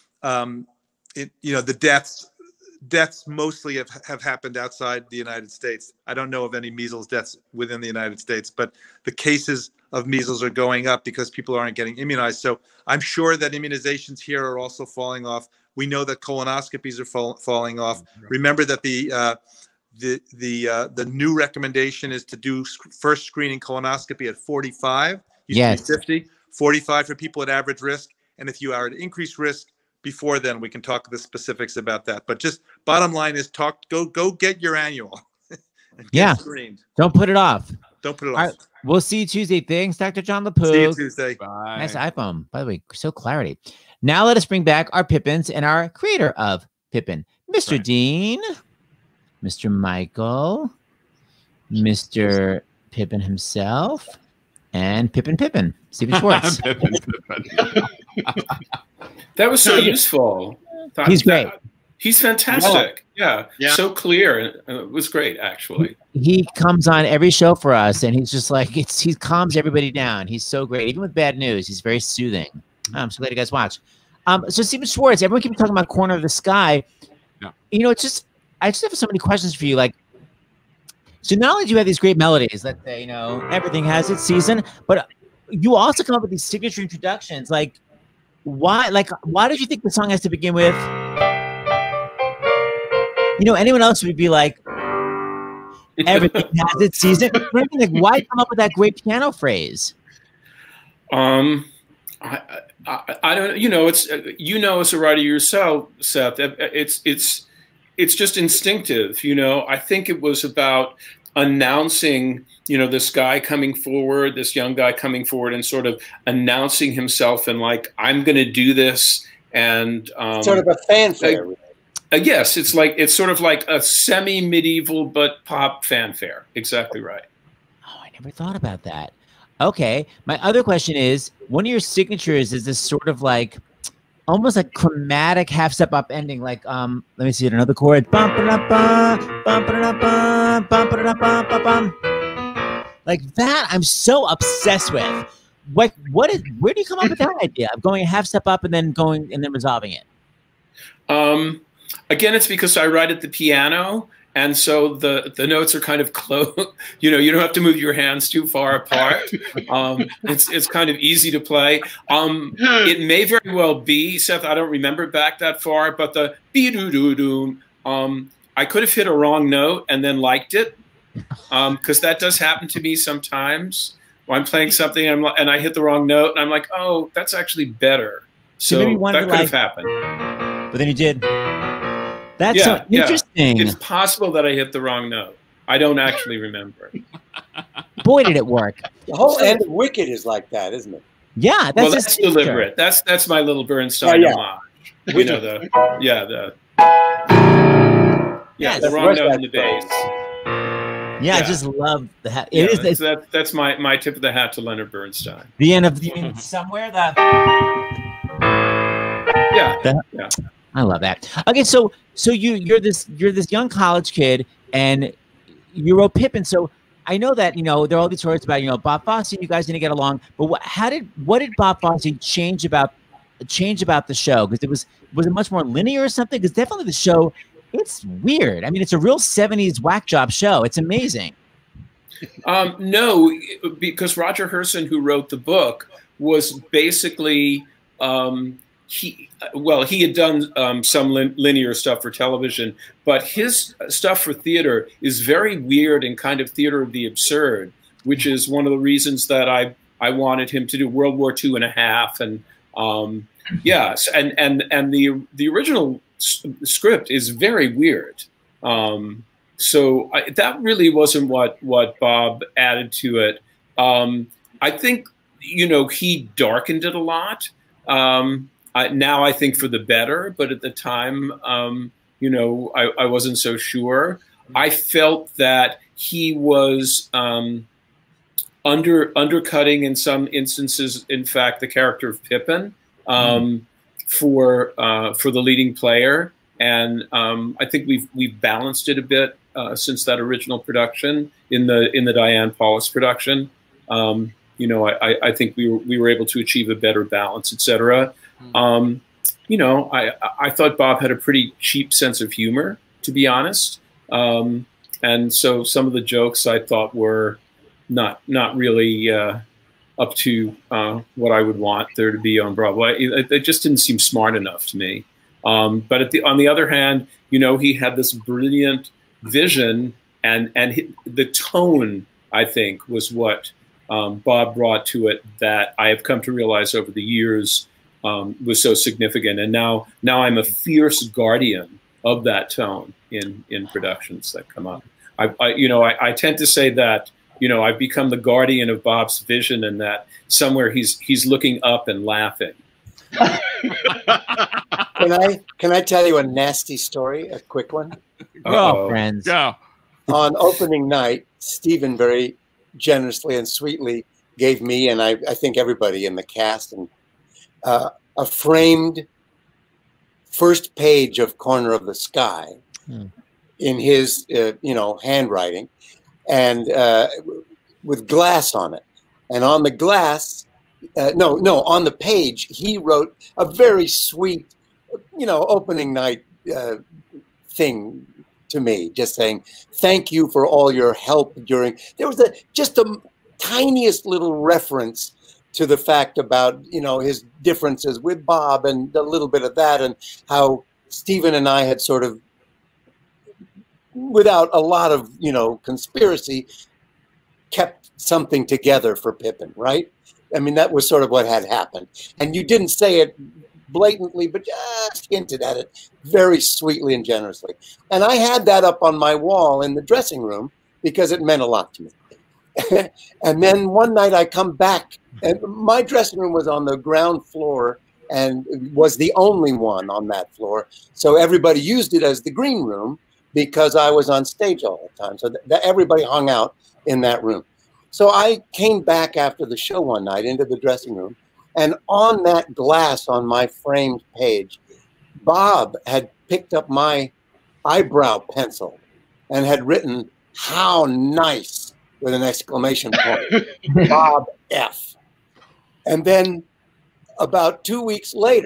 The deaths mostly have happened outside the United States. I don't know of any measles deaths within the United States, but the cases of measles are going up because people aren't getting immunized. So I'm sure that immunizations here are also falling off. We know that colonoscopies are falling off. Remember that the new recommendation is to do first screening colonoscopy at 45. Used to be 50. 45 for people at average risk. And if you are at increased risk, before then we can talk the specifics about that. But just bottom line is go get your annual. And get screened. Don't put it off. Don't put it off. All right. We'll see you Tuesday. Thanks, Dr. John LaPook. See you Tuesday. Bye. Nice iPhone, by the way. So clarity. Now let us bring back our Pippins and our creator of Pippin, Mr. Dean, Mr. Michael, Mr. Pippin himself, and Pippin, Stephen Schwartz. That was so useful. He's great. He's fantastic. Yeah. So clear. It was great, actually. He comes on every show for us, and he's just like, he calms everybody down. He's so great. Even with bad news, he's very soothing. I'm so glad you guys watch. So Stephen Schwartz, everyone keeps talking about Corner of the Sky. Yeah. I just have so many questions for you. Like, so not only do you have these great melodies that say, everything has its season, but you also come up with these signature introductions. Like, why did you think the song has to begin with? Anyone else would be like, everything has its season. Like, why come up with that great piano phrase? I don't. It's as a writer yourself, Seth. It's just instinctive. I think it was about announcing. This guy coming forward, this young guy coming forward, and sort of announcing himself and like, I'm going to do this, and sort of a fanfare. Yes, it's sort of like a semi-medieval but pop fanfare. Exactly right. Oh, I never thought about that. Okay, my other question is, one of your signatures is this sort of like, almost like chromatic half step up ending. Like, let me see it, another chord. Bum, ba-da-bum, bum, ba-da-bum, bum, ba-da-bum, bum. Like that, I'm so obsessed with. Where do you come up with that idea of going a half step up and then resolving it? Again, it's because I write at the piano, and so the notes are kind of close. You know, you don't have to move your hands too far apart. It's kind of easy to play. It may very well be, Seth, I don't remember back that far, but the be-doo-doo-doo, I could have hit a wrong note and then liked it, because that does happen to me sometimes. When I'm playing something and I hit the wrong note, and I'm like, oh, that's actually better. So maybe that could have happened. But then you did. That's so interesting. It's possible that I hit the wrong note. I don't actually remember. Boy, did it work. The whole end of Wicked is like that, isn't it? Yeah, that's deliberate. That's my little Bernstein homage. You know, the wrong note in the bass. Yeah, I just love the hat. That's my tip of the hat to Leonard Bernstein. The end of somewhere that. Yeah. I love that. Okay, so you're this young college kid, and you wrote Pippin. So I know that there are all these stories about Bob Fosse. You guys didn't get along, but what did Bob Fosse change about the show? Because was it much more linear or something? Because definitely the show, it's weird. I mean, it's a real 70s whack job show. It's amazing. No, because Roger Herson, who wrote the book, was basically he had done some linear stuff for television, but his stuff for theater is very weird and kind of theater of the absurd, which is one of the reasons that I wanted him to do World War II and a half, and yes, and the original script is very weird. So that really wasn't what Bob added to it. I think he darkened it a lot. Now I think for the better, but at the time, I wasn't so sure. I felt that he was undercutting in some instances, in fact, the character of Pippin for the leading player, and I think we've balanced it a bit since that original production in the Diane Paulus production. I think we were able to achieve a better balance, etc. I thought Bob had a pretty cheap sense of humor, to be honest. And so some of the jokes I thought were not really up to what I would want there to be on Broadway. It just didn't seem smart enough to me. But on the other hand, he had this brilliant vision, and the tone, I think, was what Bob brought to it that I have come to realize over the years was so significant. And now I'm a fierce guardian of that tone in productions that come up. I tend to say that I've become the guardian of Bob's vision, and that somewhere he's looking up and laughing. Can I tell you a nasty story, a quick one? Oh, friends. Yeah. On opening night, Stephen very generously and sweetly gave me, and I think everybody in the cast, and a framed first page of Corner of the Sky in his handwriting, and with glass on it. And on the glass, on the page, he wrote a very sweet, opening night thing to me, just saying, thank you for all your help during. There was just the tiniest little reference to the fact about, his differences with Bob, and a little bit of that, and how Stephen and I had sort of, without a lot of, conspiracy, kept something together for Pippin, right? I mean, that was sort of what had happened. And you didn't say it blatantly, but just hinted at it very sweetly and generously. And I had that up on my wall in the dressing room because it meant a lot to me. And then one night I come back, and my dressing room was on the ground floor and was the only one on that floor. So everybody used it as the green room because I was on stage all the time. So everybody hung out in that room. So I came back after the show one night into the dressing room, and on that glass on my framed page, Bob had picked up my eyebrow pencil and had written, "How nice," with an exclamation point, Bob F. And then about 2 weeks later,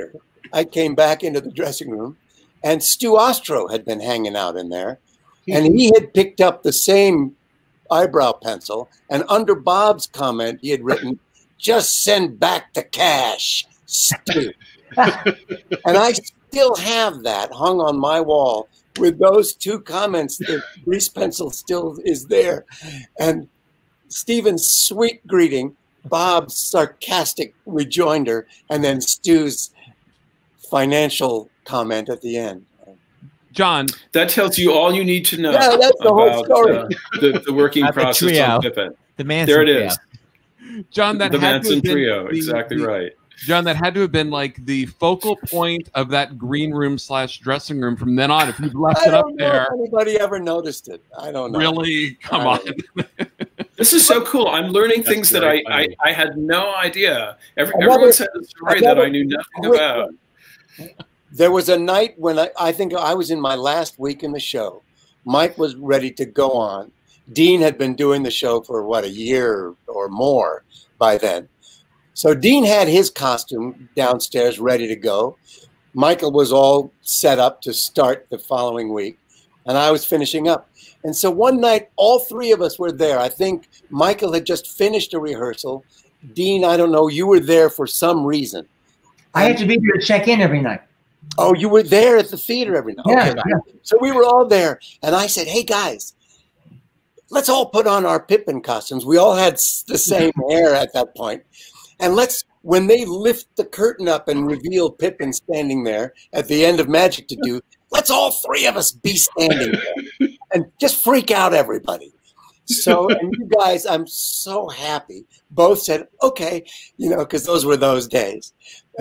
I came back into the dressing room, and Stu Ostro had been hanging out in there, and he had picked up the same eyebrow pencil, and under Bob's comment, he had written, "Just send back the cash, Stu." And I still have that hung on my wall with those two comments. The grease pencil still is there. And Stephen's sweet greeting, Bob's sarcastic rejoinder, and then Stu's financial comment at the end. John, that tells you all you need to know. Yeah, that's the whole story. The working process on Pippin. The Manson there it trio. is. John, that the had Manson to have trio, been exactly right. John, that had to have been like the focal point of that green room / dressing room from then on. If you'd left it up there, if anybody ever noticed it? I don't know. Really? Come on. This is so cool. I'm learning things that I had no idea. Everyone said a story that I knew nothing about. There was a night when I think I was in my last week in the show. Mike was ready to go on. Dean had been doing the show for, what, a year or more by then. So Dean had his costume downstairs ready to go. Michael was all set up to start the following week, and I was finishing up. And so one night, all three of us were there. I think Michael had just finished a rehearsal. Dean, I don't know, you were there for some reason. I had to be here to check in every night. Oh, you were there at the theater every night? Yeah, okay. yeah. So we were all there, and I said, hey, guys, let's all put on our Pippin costumes. We all had the same hair at that point. And let's, when they lift the curtain up and reveal Pippin standing there at the end of Magic to Do, let's all three of us be standing there and just freak out everybody. So, and you guys, I'm so happy. Both said, okay, you know, because those were those days.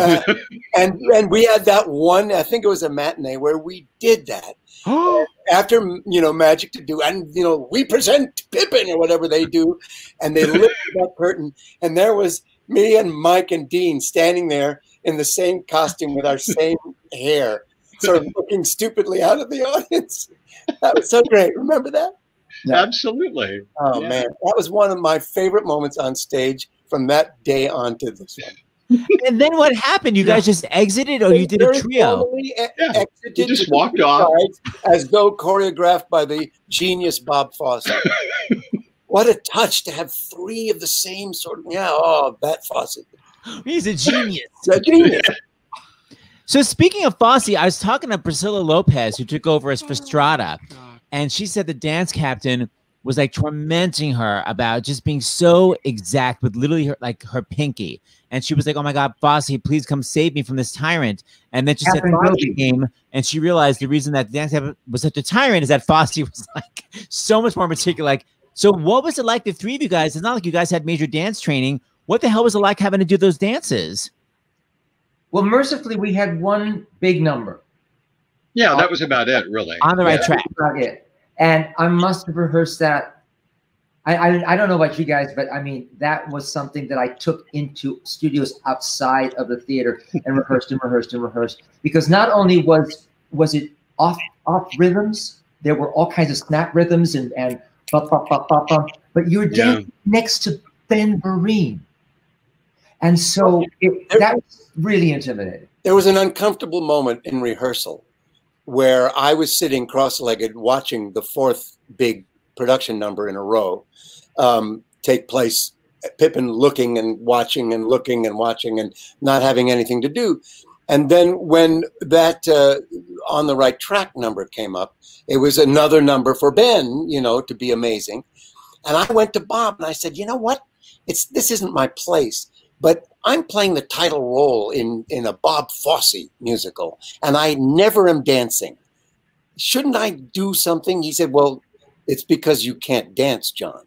And we had that one, I think it was a matinee where we did that. After, you know, Magic to Do, and, you know, we present Pippin or whatever they do. And they lifted that curtain, and there was me and Mike and Dean standing there in the same costume with our same hair, sort of looking stupidly out of the audience. That was so great. Remember that? Yeah. Absolutely. Oh, man. That was one of my favorite moments on stage from that day on to this one. And then what happened? You guys just exited, or you did a trio? Exited, you just walked off. As though choreographed by the genius Bob Fosse. What a touch to have three of the same sort of, that Fosse. He's a genius. A genius. So speaking of Fosse, I was talking to Priscilla Lopez, who took over as Fastrada, and she said the dance captain was like tormenting her about just being so exact with literally her pinky. And she was like, oh my God, Fosse, please come save me from this tyrant. And then she said Fosse came, and she realized the reason that the dance captain was such a tyrant is that Fosse was like so much more meticulous. Like, so what was it like, the three of you guys? It's not like you guys had major dance training. What the hell was it like having to do those dances? Well, mercifully, we had one big number. Yeah, that was about it, really. On the right track. About it. And I must have rehearsed that. I don't know about you guys, but I mean, that was something that I took into studios outside of the theater and rehearsed and rehearsed and rehearsed. Because not only was it off rhythms, there were all kinds of snap rhythms and bum, bum, bum, bum, bum, but you were dancing next to Ben Vereen. And so that was really intimidating. There was an uncomfortable moment in rehearsal where I was sitting cross-legged watching the fourth big production number in a row take place, Pippin looking and watching and looking and watching and not having anything to do. And then when that On the Right Track number came up, it was another number for Ben, you know, to be amazing. And I went to Bob and I said, you know what? This isn't my place, but I'm playing the title role in a Bob Fosse musical, and I never am dancing. Shouldn't I do something? He said, well, it's because you can't dance, John.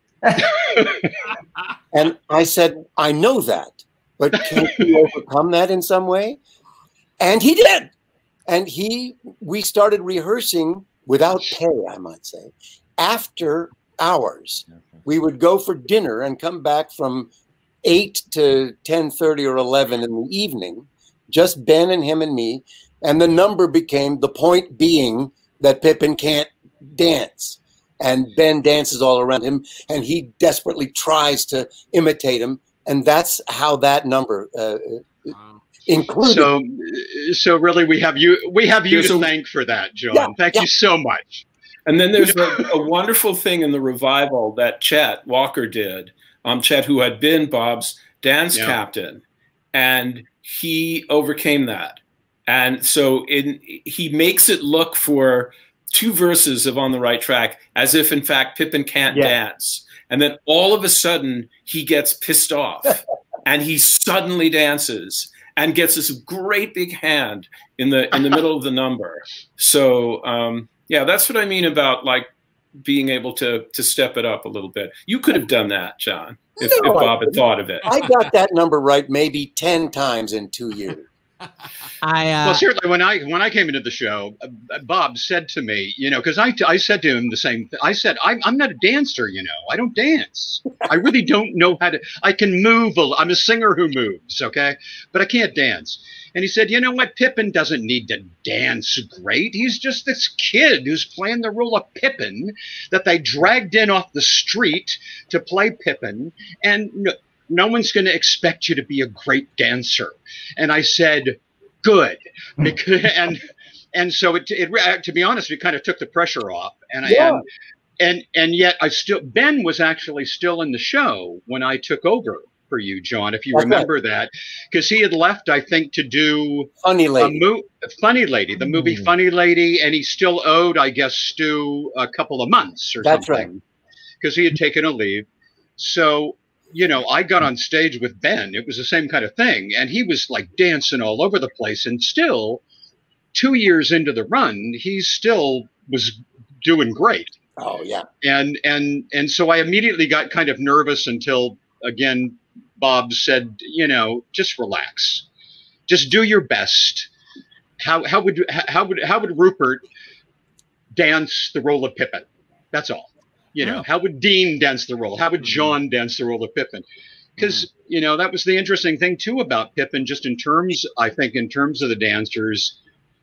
And I said, I know that, but can't you overcome that in some way? And he did. And we started rehearsing without pay, I might say. After hours, we would go for dinner and come back from 8 to 10:30 or 11 in the evening, just Ben and him and me. And the number became, the point being that Pippin can't dance. And Ben dances all around him, and he desperately tries to imitate him. And that's how that number including. So really, we have you There's to a- thank for that, John. Yeah, Thank you so much. And then there's a wonderful thing in the revival that Chet Walker did. Chet, who had been Bob's dance captain, and he overcame that. And so he makes it look for 2 verses of On the Right Track as if, in fact, Pippin can't dance. And then all of a sudden, he gets pissed off and he suddenly dances and gets this great big hand in the middle of the number. So, yeah, that's what I mean about like being able to step it up a little bit. You could have done that, John, if Bob had thought of it. I got that number right maybe 10 times in 2 years. Well, certainly when I came into the show, Bob said to me, because I said to him the same thing. I said, I'm not a dancer, I don't dance. I really don't know how to. I can move. I'm a singer who moves, okay, but I can't dance. And he said, you know what? Pippin doesn't need to dance great. He's just this kid who's playing the role of Pippin that they dragged in off the street to play Pippin, and no one's going to expect you to be a great dancer. And I said, good. Because, and so it, to be honest, it kind of took the pressure off. And yet Ben was actually still in the show when I took over for you, John, if you remember that, because he had left, I think, to do Funny Lady, the movie Funny Lady, and he still owed, I guess, Stu a couple of months or something, because he had taken a leave. So, I got on stage with Ben. It was the same kind of thing, and he was like dancing all over the place, and still 2 years into the run, he still was doing great. Oh yeah. And so I immediately got kind of nervous until, again, Bob said, just relax, just do your best. How would Rupert dance the role of Pippin? That's all. How would Dean dance the role? How would John dance the role of Pippin? Because that was the interesting thing too about Pippin, just in terms of the dancers,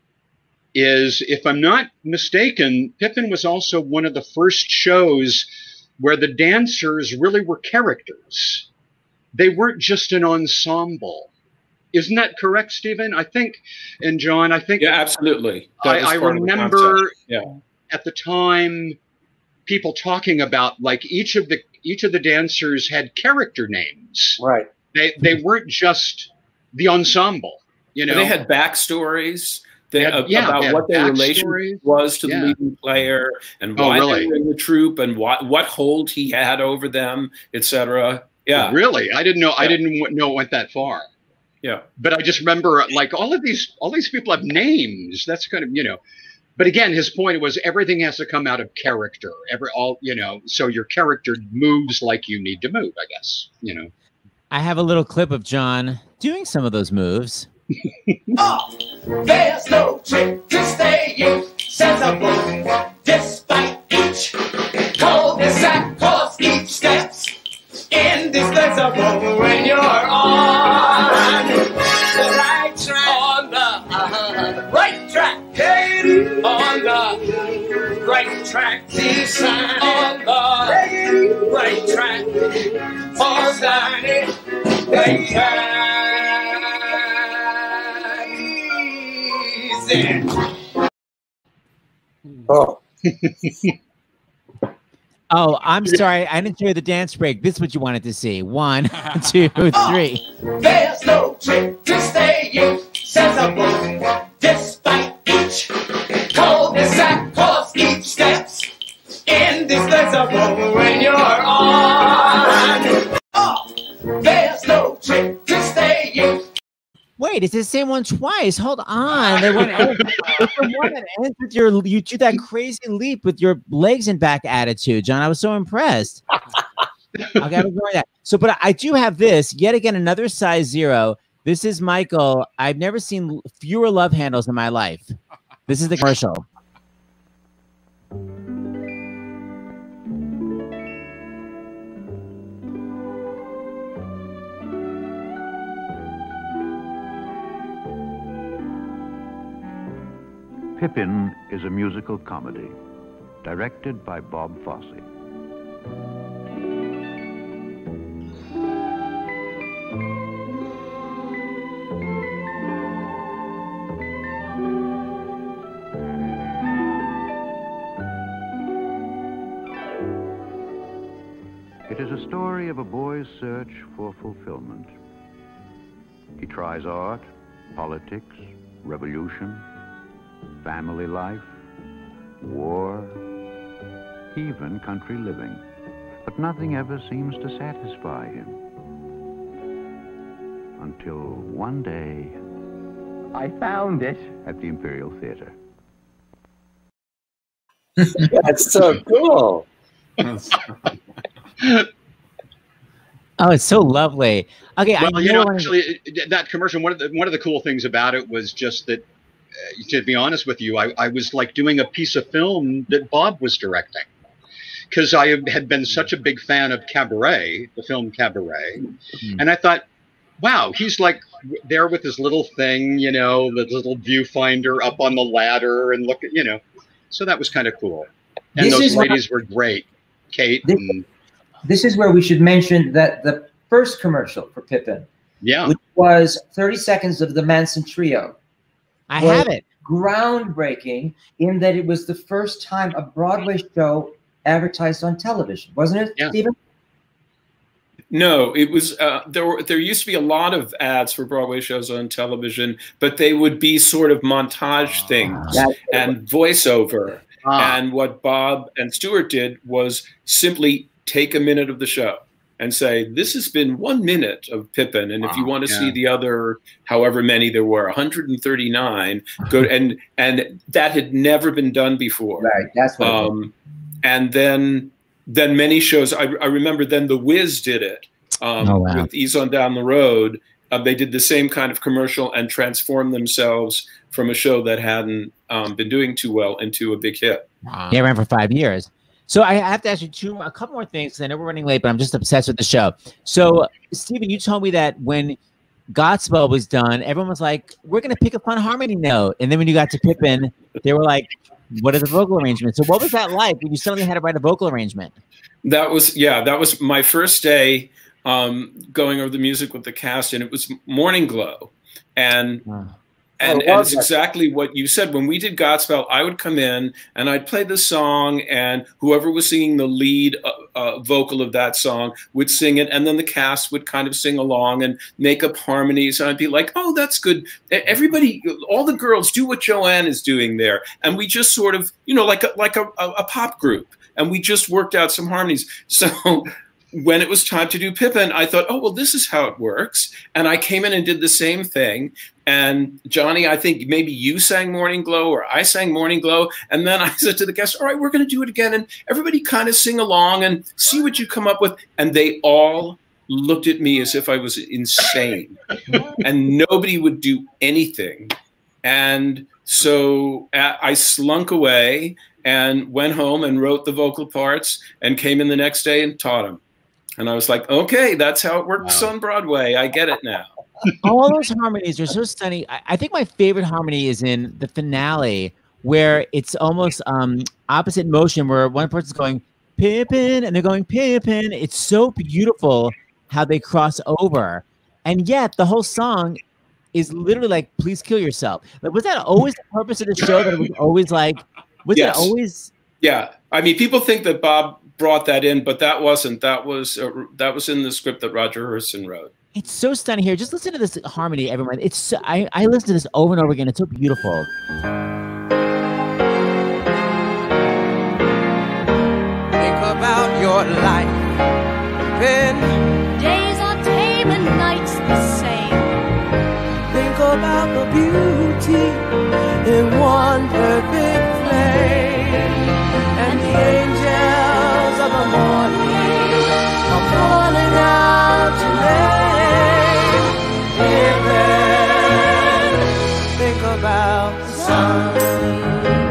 is, if I'm not mistaken, Pippin was also one of the first shows where the dancers really were characters. They weren't just an ensemble. Isn't that correct, Stephen? I think, and John, Yeah, absolutely. I remember at the time people talking about, like, each of the dancers had character names. Right. They weren't just the ensemble. They had backstories. About what their relationship was to the leading player, and why they were in the troupe, and what hold he had over them, etc. Yeah, really, I didn't know. I didn't know it went that far. Yeah, but I just remember, like, all these people have names. That's kind of But again, his point was everything has to come out of character. So your character moves like you need to move. I guess I have a little clip of John doing some of those moves. There's no trick to staying sensible, despite each cul-de-sac, cause each step's indispensable when you're on the right track. On the right track. On the right track. On the right track. For Sunny, Oh, I'm sorry. I didn't hear the dance break. This is what you wanted to see. 1, 2, 3. There's no trick to staying sensible, despite each cul-de-sac, cause each step's indispensable when you're on. There's no trick to staying. Wait, it's the same one twice. Hold on. It's the one that ends with you do that crazy leap with your legs and back attitude, John. I was so impressed. I gotta ignore that. So, but I do have this yet again, another size 0. This is Michael. I've never seen fewer love handles in my life. This is the commercial. Pippin is a musical comedy, directed by Bob Fosse. It is a story of a boy's search for fulfillment. He tries art, politics, revolution, family life, war, even country living. But nothing ever seems to satisfy him. Until one day... I found it. At the Imperial Theater. That's so cool. Oh, it's so lovely. Okay, Well, you know, actually, that commercial, one of the cool things about it was just that, to be honest with you, I was like doing a piece of film that Bob was directing. Because I had been such a big fan of Cabaret, the film Cabaret. And I thought, wow, he's like there with his little thing, you know, the little viewfinder up on the ladder and look at, you know. So that was kind of cool. And those ladies were great. Kate. This is where we should mention that the first commercial for Pippin, which was 30 seconds of the Manson Trio. I have it. Groundbreaking in that it was the first time a Broadway show advertised on television, wasn't it, Stephen? No, it was there used to be a lot of ads for Broadway shows on television, but they would be sort of montage things and voiceover. And what Bob and Stuart did was simply take a minute of the show and say, this has been 1 minute of Pippin. And if you want to see the other, however many there were, 139, go and that had never been done before. Right. That's what and then many shows, I remember then The Wiz did it with Ease on Down the Road. They did the same kind of commercial and transformed themselves from a show that hadn't been doing too well into a big hit. Yeah, it ran for 5 years. So I have to ask you a couple more things because I know we're running late, but I'm just obsessed with the show. So, Stephen, you told me that when Godspell was done, everyone was like, we're going to pick a fun harmony note. And then when you got to Pippin, they were like, what are the vocal arrangements? So what was that like when you suddenly had to write a vocal arrangement? That was my first day going over the music with the cast, and it was Morning Glow. And it's exactly what you said. When we did Godspell, I would come in and I'd play the song, and whoever was singing the lead vocal of that song would sing it, and then the cast would kind of sing along and make up harmonies. And I'd be like, oh, that's good. Everybody, all the girls, do what Joanne is doing there. And we just sort of, you know, like a pop group. And we just worked out some harmonies. So when it was time to do Pippin, I thought, oh, well, this is how it works. And I came in and did the same thing. And Johnny, I think maybe you sang Morning Glow or I sang Morning Glow. And then I said to the guests, all right, we're going to do it again. And everybody kind of sing along and see what you come up with. And they all looked at me as if I was insane. And nobody would do anything. And so I slunk away and went home and wrote the vocal parts and came in the next day and taught them. And I was like, okay, that's how it works on Broadway. I get it now. All those harmonies are so stunning. I think my favorite harmony is in the finale, where it's almost opposite motion, where one person's going Pippin and they're going Pippin. It's so beautiful how they cross over. And yet the whole song is literally like, please kill yourself. Like, was that always the purpose of the show? That it was always like, was it always? Yeah. I mean, people think that Bob brought that in, but that wasn't. That was in the script that Roger Herson wrote. It's so stunning here. Just listen to this harmony, everyone. It's so, I listen to this over and over again. It's so beautiful. Think about your life. Days are tame and nights the same. Think about the beauty in one perfect flame. And the angels of the morning are calling out your name. Think about the sun.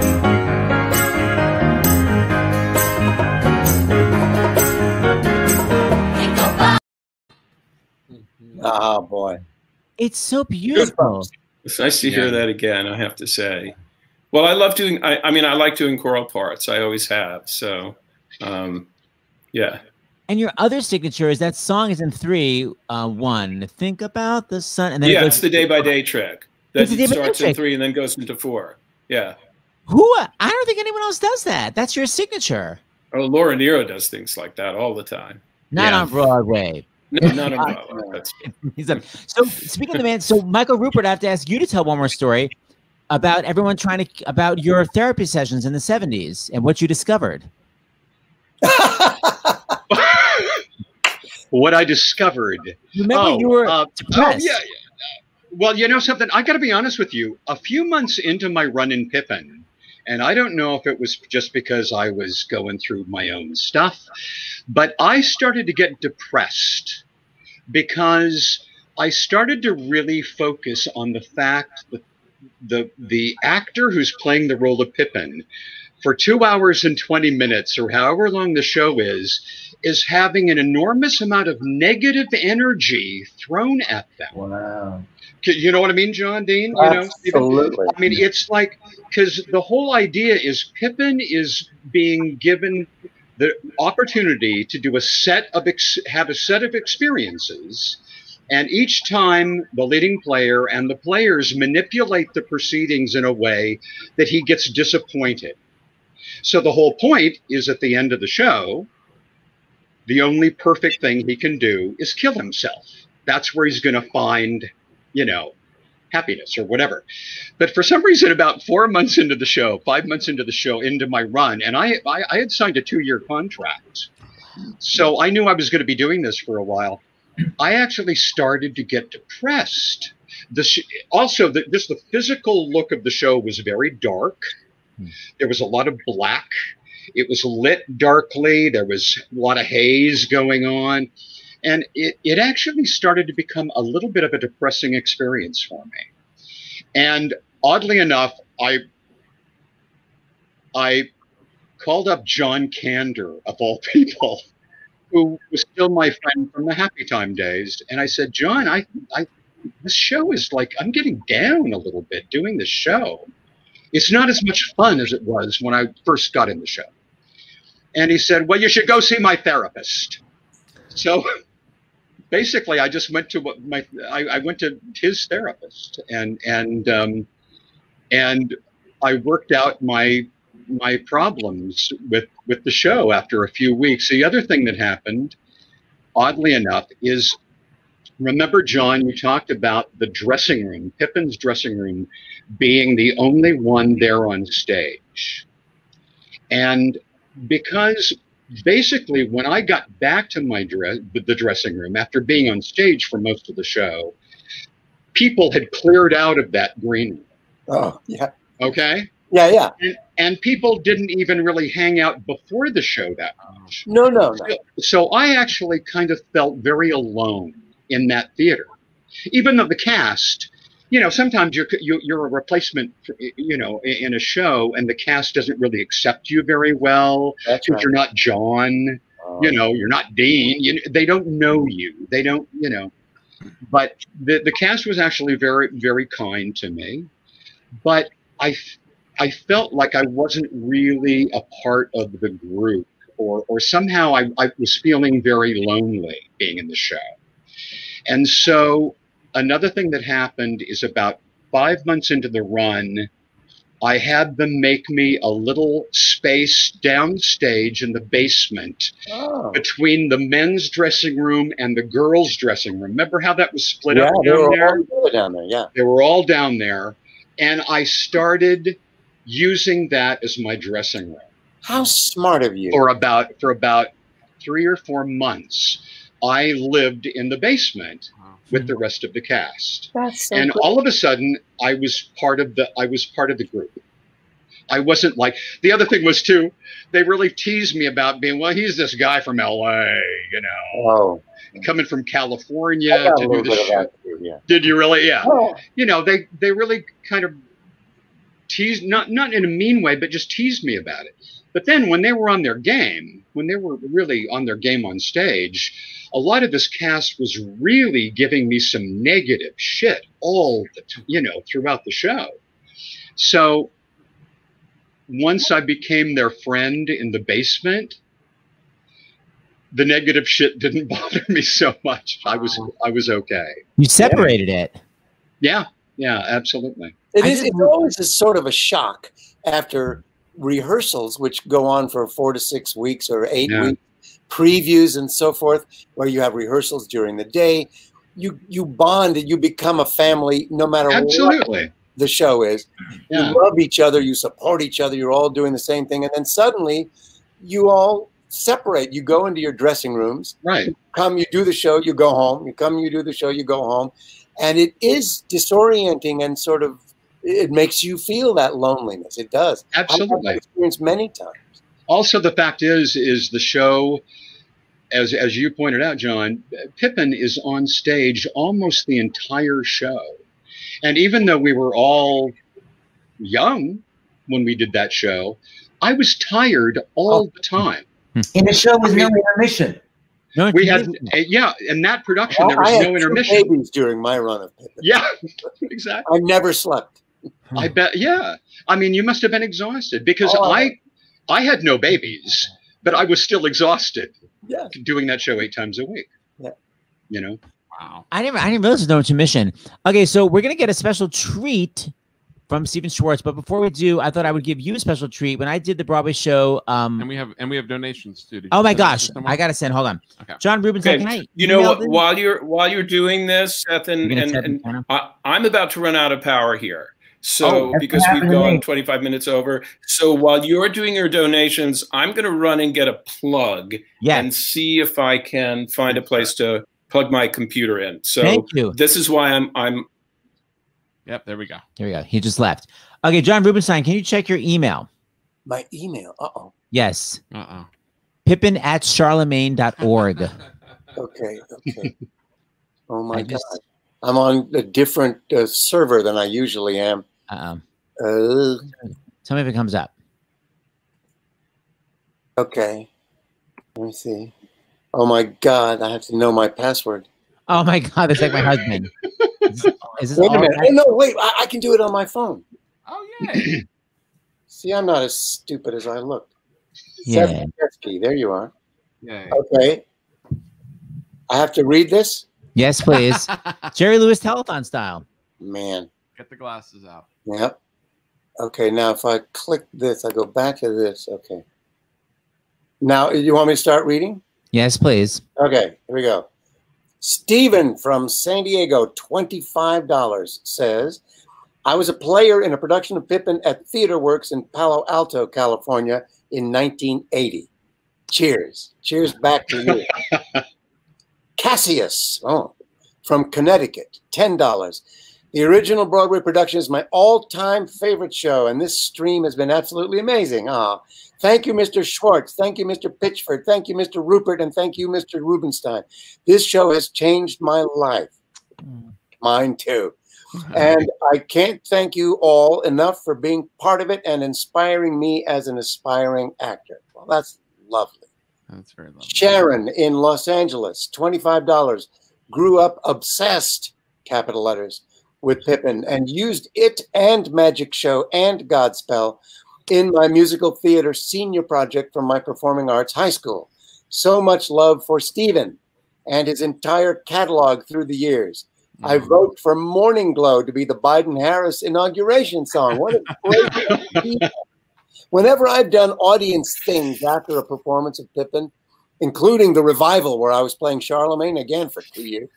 Oh boy, it's so beautiful. It's nice to hear that again, I have to say. Well, I love doing, I mean, I like doing choral parts. I always have. So, yeah. And your other signature is that song is in 3-1. Think about the sun. And then it's the day by day trick. That starts in 3 and then goes into 4. Yeah. I don't think anyone else does that. That's your signature. Oh, Laura Nyro does things like that all the time. Not Yeah. on Broadway. No, not on Broadway. That's So speaking of the man, so Michael Rupert, I have to ask you to tell one more story about everyone about your therapy sessions in the 70s and what you discovered. What I discovered. Remember you were depressed. yeah. Well, you know something? I got to be honest with you. A few months into my run in Pippin, and I don't know if it was just because I was going through my own stuff, but I started to get depressed because I started to really focus on the fact that the actor who's playing the role of Pippin for 2 hours and 20 minutes or however long the show is having an enormous amount of negative energy thrown at them. Wow. You know what I mean, John Dean? Absolutely. I mean, it's like, because the whole idea is Pippin is being given the opportunity to do have a set of experiences, and each time the leading player and the players manipulate the proceedings in a way that he gets disappointed. So the whole point is at the end of the show, the only perfect thing he can do is kill himself. That's where he's going to find, happiness or whatever. But for some reason, about 4 months into the show, 5 months into the show, into my run, and I had signed a 2-year contract. So I knew I was going to be doing this for a while. I actually started to get depressed. The physical look of the show was very dark. There was a lot of black. It was lit darkly. There was a lot of haze going on. And it actually started to become a little bit of a depressing experience for me. And oddly enough, I called up John Kander, of all people, who was still my friend from the Happy Time days. And I said, John, this show is like, I'm getting down a little bit doing this show. It's not as much fun as it was when I first got in the show. And he said, well, you should go see my therapist. So basically, I just went to I went to his therapist, and I worked out my problems with the show after a few weeks. The other thing that happened, oddly enough, is, remember, John, you talked about the dressing room, Pippin's dressing room, being the only one there on stage. And because basically when I got back to the dressing room after being on stage for most of the show, people had cleared out of that green room. Oh, yeah. Okay? Yeah. And people didn't even really hang out before the show that much. No. So I actually kind of felt very alone in that theater. Even though the cast, sometimes you're a replacement, in a show, and the cast doesn't really accept you very well. That's right. You're not John, you're not Dean. They don't know you. They don't, But the cast was actually very, very kind to me. But I felt like I wasn't really a part of the group, or somehow I was feeling very lonely being in the show. And so another thing that happened is about 5 months into the run, I had them make me a little space downstage in the basement between the men's dressing room and the girls' dressing room. Remember how that was split up down there? All down there, yeah. They were all down there. And I started using that as my dressing room. How smart of you. For about 3 or 4 months, I lived in the basement with the rest of the cast. That's so and cool. All of a sudden, I was part of the group. I wasn't like, the other thing was too, they really teased me about being, well, he's this guy from LA, coming from California to do the show. Yeah. Did you really? Yeah. Oh. They really kind of teased, not in a mean way, but just teased me about it. But then when they were on their game, when they were really on their game on stage, a lot of this cast was really giving me some negative shit all the throughout the show. So once I became their friend in the basement, the negative shit didn't bother me so much. I was okay. You separated it. Yeah, absolutely. It's always a sort of a shock after rehearsals, which go on for 4 to 6 weeks or 8 weeks, previews and so forth, where you have rehearsals during the day. You bond and you become a family no matter Absolutely. what the show is. Yeah. You love each other, you support each other, you're all doing the same thing. And then suddenly you all separate. You go into your dressing rooms. Right. You come, you do the show, you go home. You come, you do the show, you go home. And it is disorienting and sort of, it makes you feel that loneliness. It does. Absolutely. I've had that experience many times. Also, the fact is the show, as you pointed out, John, Pippin is on stage almost the entire show. And even though we were all young when we did that show, I was tired all the time. In the show was no intermission. No, We had, yeah, in that production, there was I had no 2 intermission. babies during my run of Pippin. Yeah, exactly. I never slept. I bet, yeah. I mean, you must have been exhausted because I had no babies, but I was still exhausted doing that show 8 times a week. Yeah. You know? Wow. I didn't realize there was no intermission. Okay, so we're gonna get a special treat from Stephen Schwartz, but before we do, I thought I would give you a special treat. When I did the Broadway show, And we have donations too. Did oh you my send that to gosh, someone? I gotta send. Hold on, Okay. John Rubinstein. Okay, Can I? you know email what? this? While you're doing this, Seth, and I'm about to run out of power here. So because we've gone 25 minutes over. So while you're doing your donations, I'm going to run and get a plug and see if I can find a place to plug my computer in. So Thank you. This is why I'm. Yep, there we go. Here we go. He just left. Okay, John Rubinstein, can you check your email? My email. Uh-oh. Yes. Uh-oh. Pippin@charlemagne.org. Okay. Oh my God. I'm on a different server than I usually am. Tell me if it comes up. Okay. Let me see. Oh my God, I have to know my password. Oh my God, that's like my husband. Is this Wait a all minute. right? Oh, no, wait. I can do it on my phone. Oh, yeah. See, I'm not as stupid as I look. Yeah. Seth Ketsky, there you are. Yeah. Okay. I have to read this? Yes, please. Jerry Lewis telethon style. Man. Get the glasses out. Yep. Okay, now if I click this, I go back to this. Okay. Now, you want me to start reading? Yes, please. Okay, here we go. Stephen from San Diego, $25, says, I was a player in a production of Pippin at Theater Works in Palo Alto, California in 1980. Cheers. Cheers back to you. Cassius, from Connecticut, $10. The original Broadway production is my all-time favorite show, and this stream has been absolutely amazing. Thank you, Mr. Schwartz. Thank you, Mr. Pitchford. Thank you, Mr. Rupert, and thank you, Mr. Rubenstein. This show has changed my life. Mine too. And I can't thank you all enough for being part of it and inspiring me as an aspiring actor. Well, that's lovely. That's very lovely. Sharon in Los Angeles, $25. Grew up obsessed, capital letters, with Pippin and used it and Magic Show and Godspell in my musical theater senior project from my performing arts high school. So much love for Stephen and his entire catalog through the years. I vote for Morning Glow to be the Biden-Harris inauguration song. What a great Whenever I've done audience things after a performance of Pippin, including the revival where I was playing Charlemagne again for 2 years,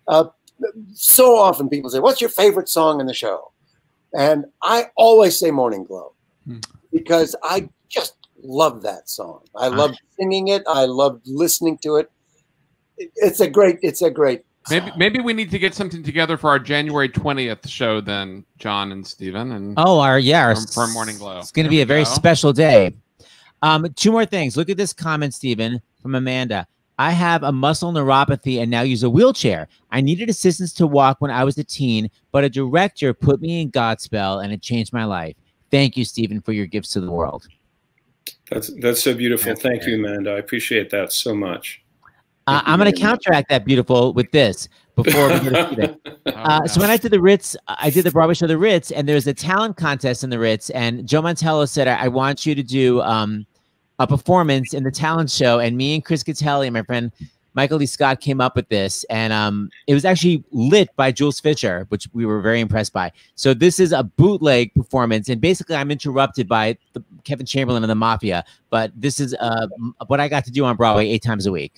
so often people say, what's your favorite song in the show? And I always say Morning Glow because I just love that song. I love singing it. I love listening to it. It's a great Maybe we need to get something together for our January 20th show then, John and Stephen. And for Morning Glow. It's going to be a very special day. 2 more things. Look at this comment, Stephen, from Amanda. I have a muscle neuropathy and now use a wheelchair. I needed assistance to walk when I was a teen, but a director put me in Godspell and it changed my life. Thank you, Stephen, for your gifts to the world. That's so beautiful. Thank you, Amanda. I appreciate that so much. I'm going to counteract that beautiful with this before we get to Stephen. So when I did the Ritz, I did the Broadway show, the Ritz, and there's a talent contest in the Ritz, and Joe Mantello said, I want you to do a performance in the talent show, and me and Chris Gattelli, Michael Lee Scott came up with this, and it was actually lit by Jules Fisher, which we were very impressed by. So this is a bootleg performance, and basically I'm interrupted by Kevin Chamberlain and the Mafia, but this is what I got to do on Broadway 8 times a week.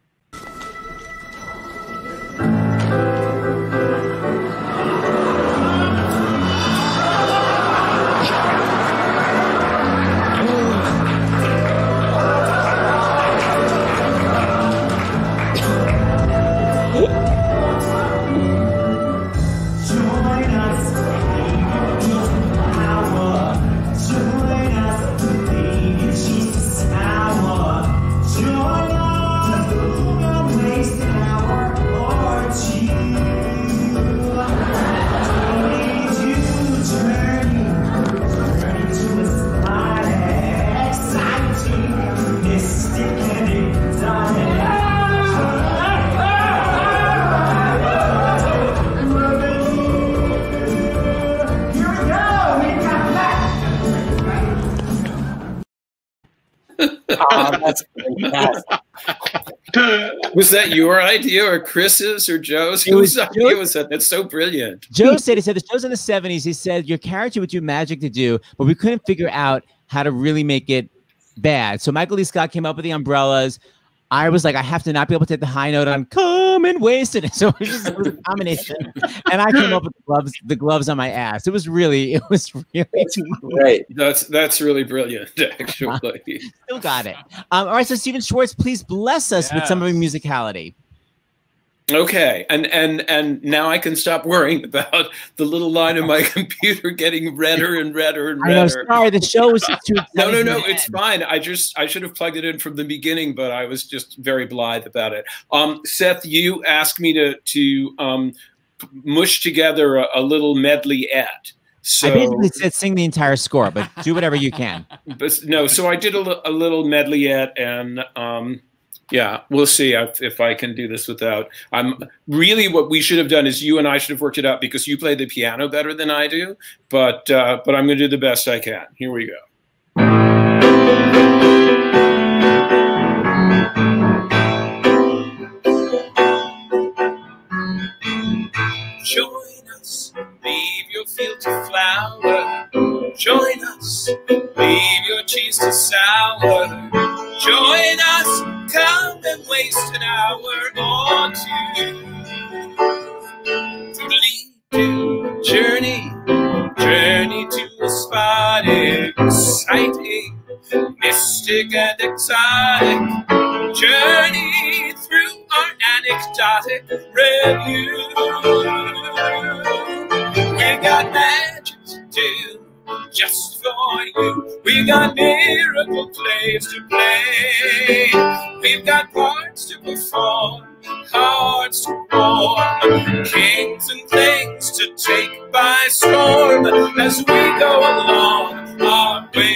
That's fantastic. Was that your idea or Chris's or Joe's? Whose idea was that? That's so brilliant. Joe said, he said, the show's in the 70s. He said, your character would do magic to do, but we couldn't figure out how to really make it bad. So Michael Lee Scott came up with the umbrellas. I was like, I have to not be able to hit the high note on "come and waste it." So it was a combination, and I came up with the gloves on my ass. It was really great. That's really brilliant, actually. Still got it. All right, so Stephen Schwartz, please bless us with some of your musicality. Okay, and now I can stop worrying about the little line of my computer getting redder and redder and redder. I know, sorry, the show was too No, it's fine. I should have plugged it in from the beginning, but I was just very blithe about it. Seth, you asked me to mush together a little medley-ette. So, I basically said sing the entire score, but do whatever you can. But no, so I did a little medley-ette, and yeah, we'll see if I can do this without. Really, what we should have done is you and I should have worked it out, because you play the piano better than I do. But I'm going to do the best I can. Here we go. Join us, leave your field to flower. Join us, leave your cheese to sour. Join us, come and waste an hour or two to lead you journey to a spot exciting, mystic and exotic. Journey through our anecdotic review. We got magic to do just for you. We got miracle plays to play. We've got parts to perform, hearts to warm, kings and things to take by storm as we go along our way.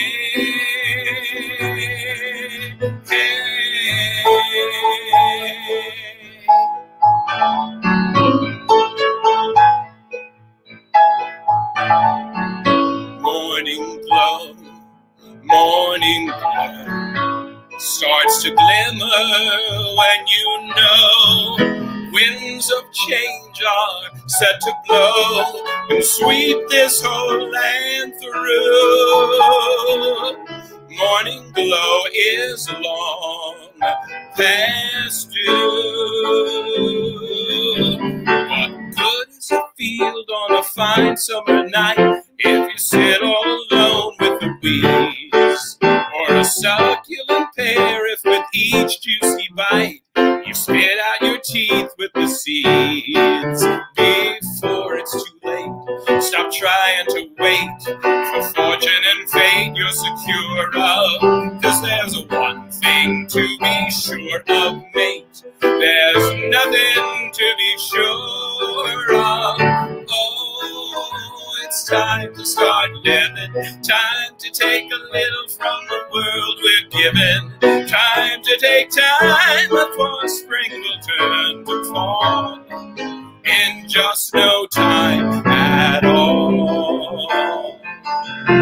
Morning glow starts to glimmer when you know winds of change are set to blow and sweep this whole land through. Morning glow is long past due. What good is a field on a fine summer night if you sit all alone with the weeds? Or a succulent pear if with each juicy bite you spit out your teeth with the seeds? Before it's too late, stop trying to wait for fortune and fate you're secure of. 'Cause there's one thing to be sure of, mate. There's nothing to be sure of. Oh, it's time to start living. Time to take a little from the world we're given. Time to take time before spring will turn to fall. In just no time at all.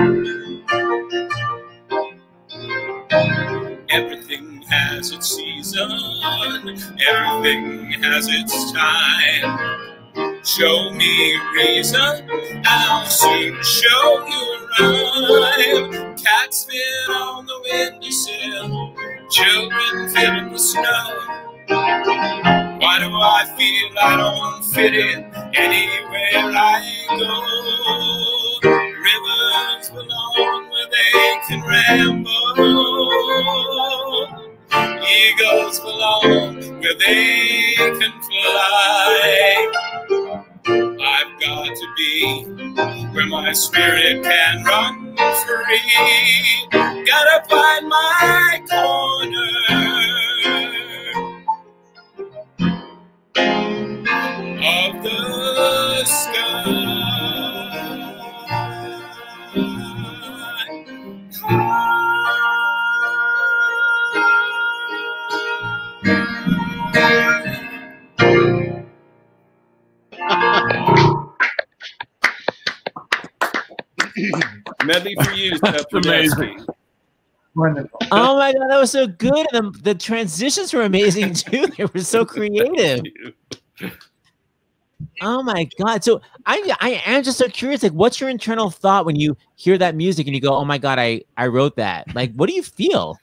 Everything has its season. reason. Everything has its time. Show me reason, and I'll soon show you a rhyme. Cats fit on the windowsill, children fit in the snow. Why do I feel I don't fit in anywhere I go? Rivers belong where they can ramble. Eagles belong where they can fly. I've got to be where my spirit can run free. Gotta find my corner of the sky. Medley for you, That's amazing. Wonderful. Oh my God, that was so good. The transitions were amazing too. They were so creative. Oh my God. So I am just so curious. Like, what's your internal thought when you hear that music and you go, "Oh my God, I wrote that." Like, what do you feel?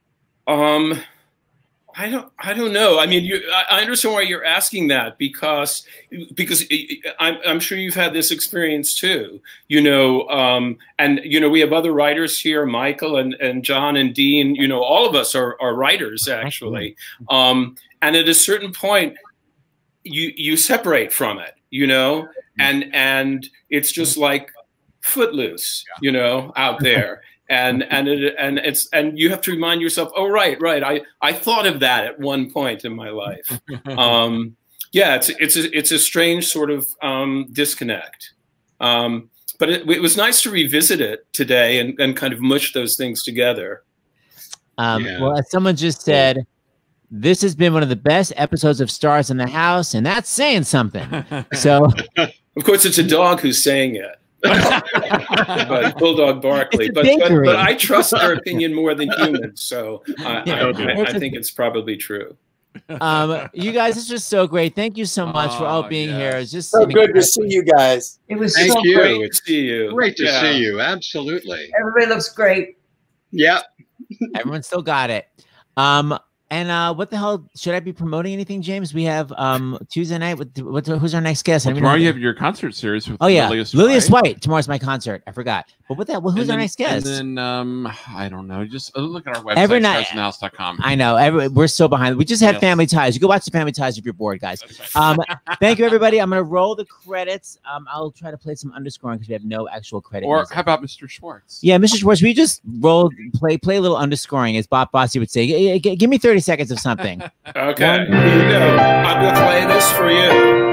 I don't know. I mean, I understand why you're asking that because I'm sure you've had this experience too, you know, and, you know, we have other writers here, Michael and John and Dean, you know, all of us are writers actually. And at a certain point, you separate from it, you know, and it's just like Footloose, you know, out there. And you have to remind yourself, oh, right. I thought of that at one point in my life. Yeah, it's a strange sort of disconnect. But it was nice to revisit it today and kind of mush those things together. Well, as someone just said, this has been one of the best episodes of Stars in the House, and that's saying something. So, of course, it's a dog who's saying it. But Bulldog Barkley, but I trust their opinion more than humans, so I think it's probably true. You guys, it's just so great. Thank you so much for all being here. It's just so good to see you guys. It was Thank so you. great. to see you. Great to see you. Absolutely. Everybody looks great. Yeah. Everyone still got it. And what the hell, should I be promoting anything, James? We have Tuesday night who's our next guest? Well, tomorrow you have your concert series with Lilius White. Tomorrow's my concert. I forgot. But who's our next guest? And then I don't know. Just look at our website, Every night, starsinthehouse.com. I know. We're so behind. We just had Family Ties. You go watch the Family Ties if you're bored, guys. Thank you, everybody. I'm gonna roll the credits. I'll try to play some underscoring because we have no actual credit. Or music. how about Mr. Schwartz? Yeah, Mr. Schwartz, we just play a little underscoring, as Bob Fosse would say. Give me 30 seconds of something. Okay, here you go. I'm gonna play this for you.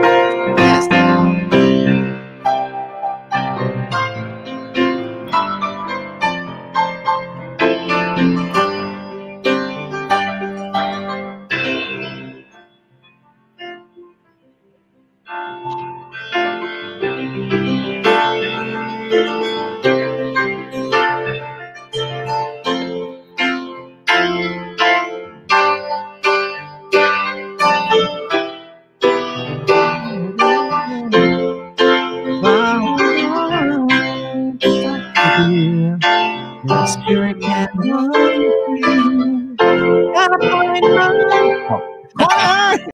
Spirit can run free. Gotta find my corner.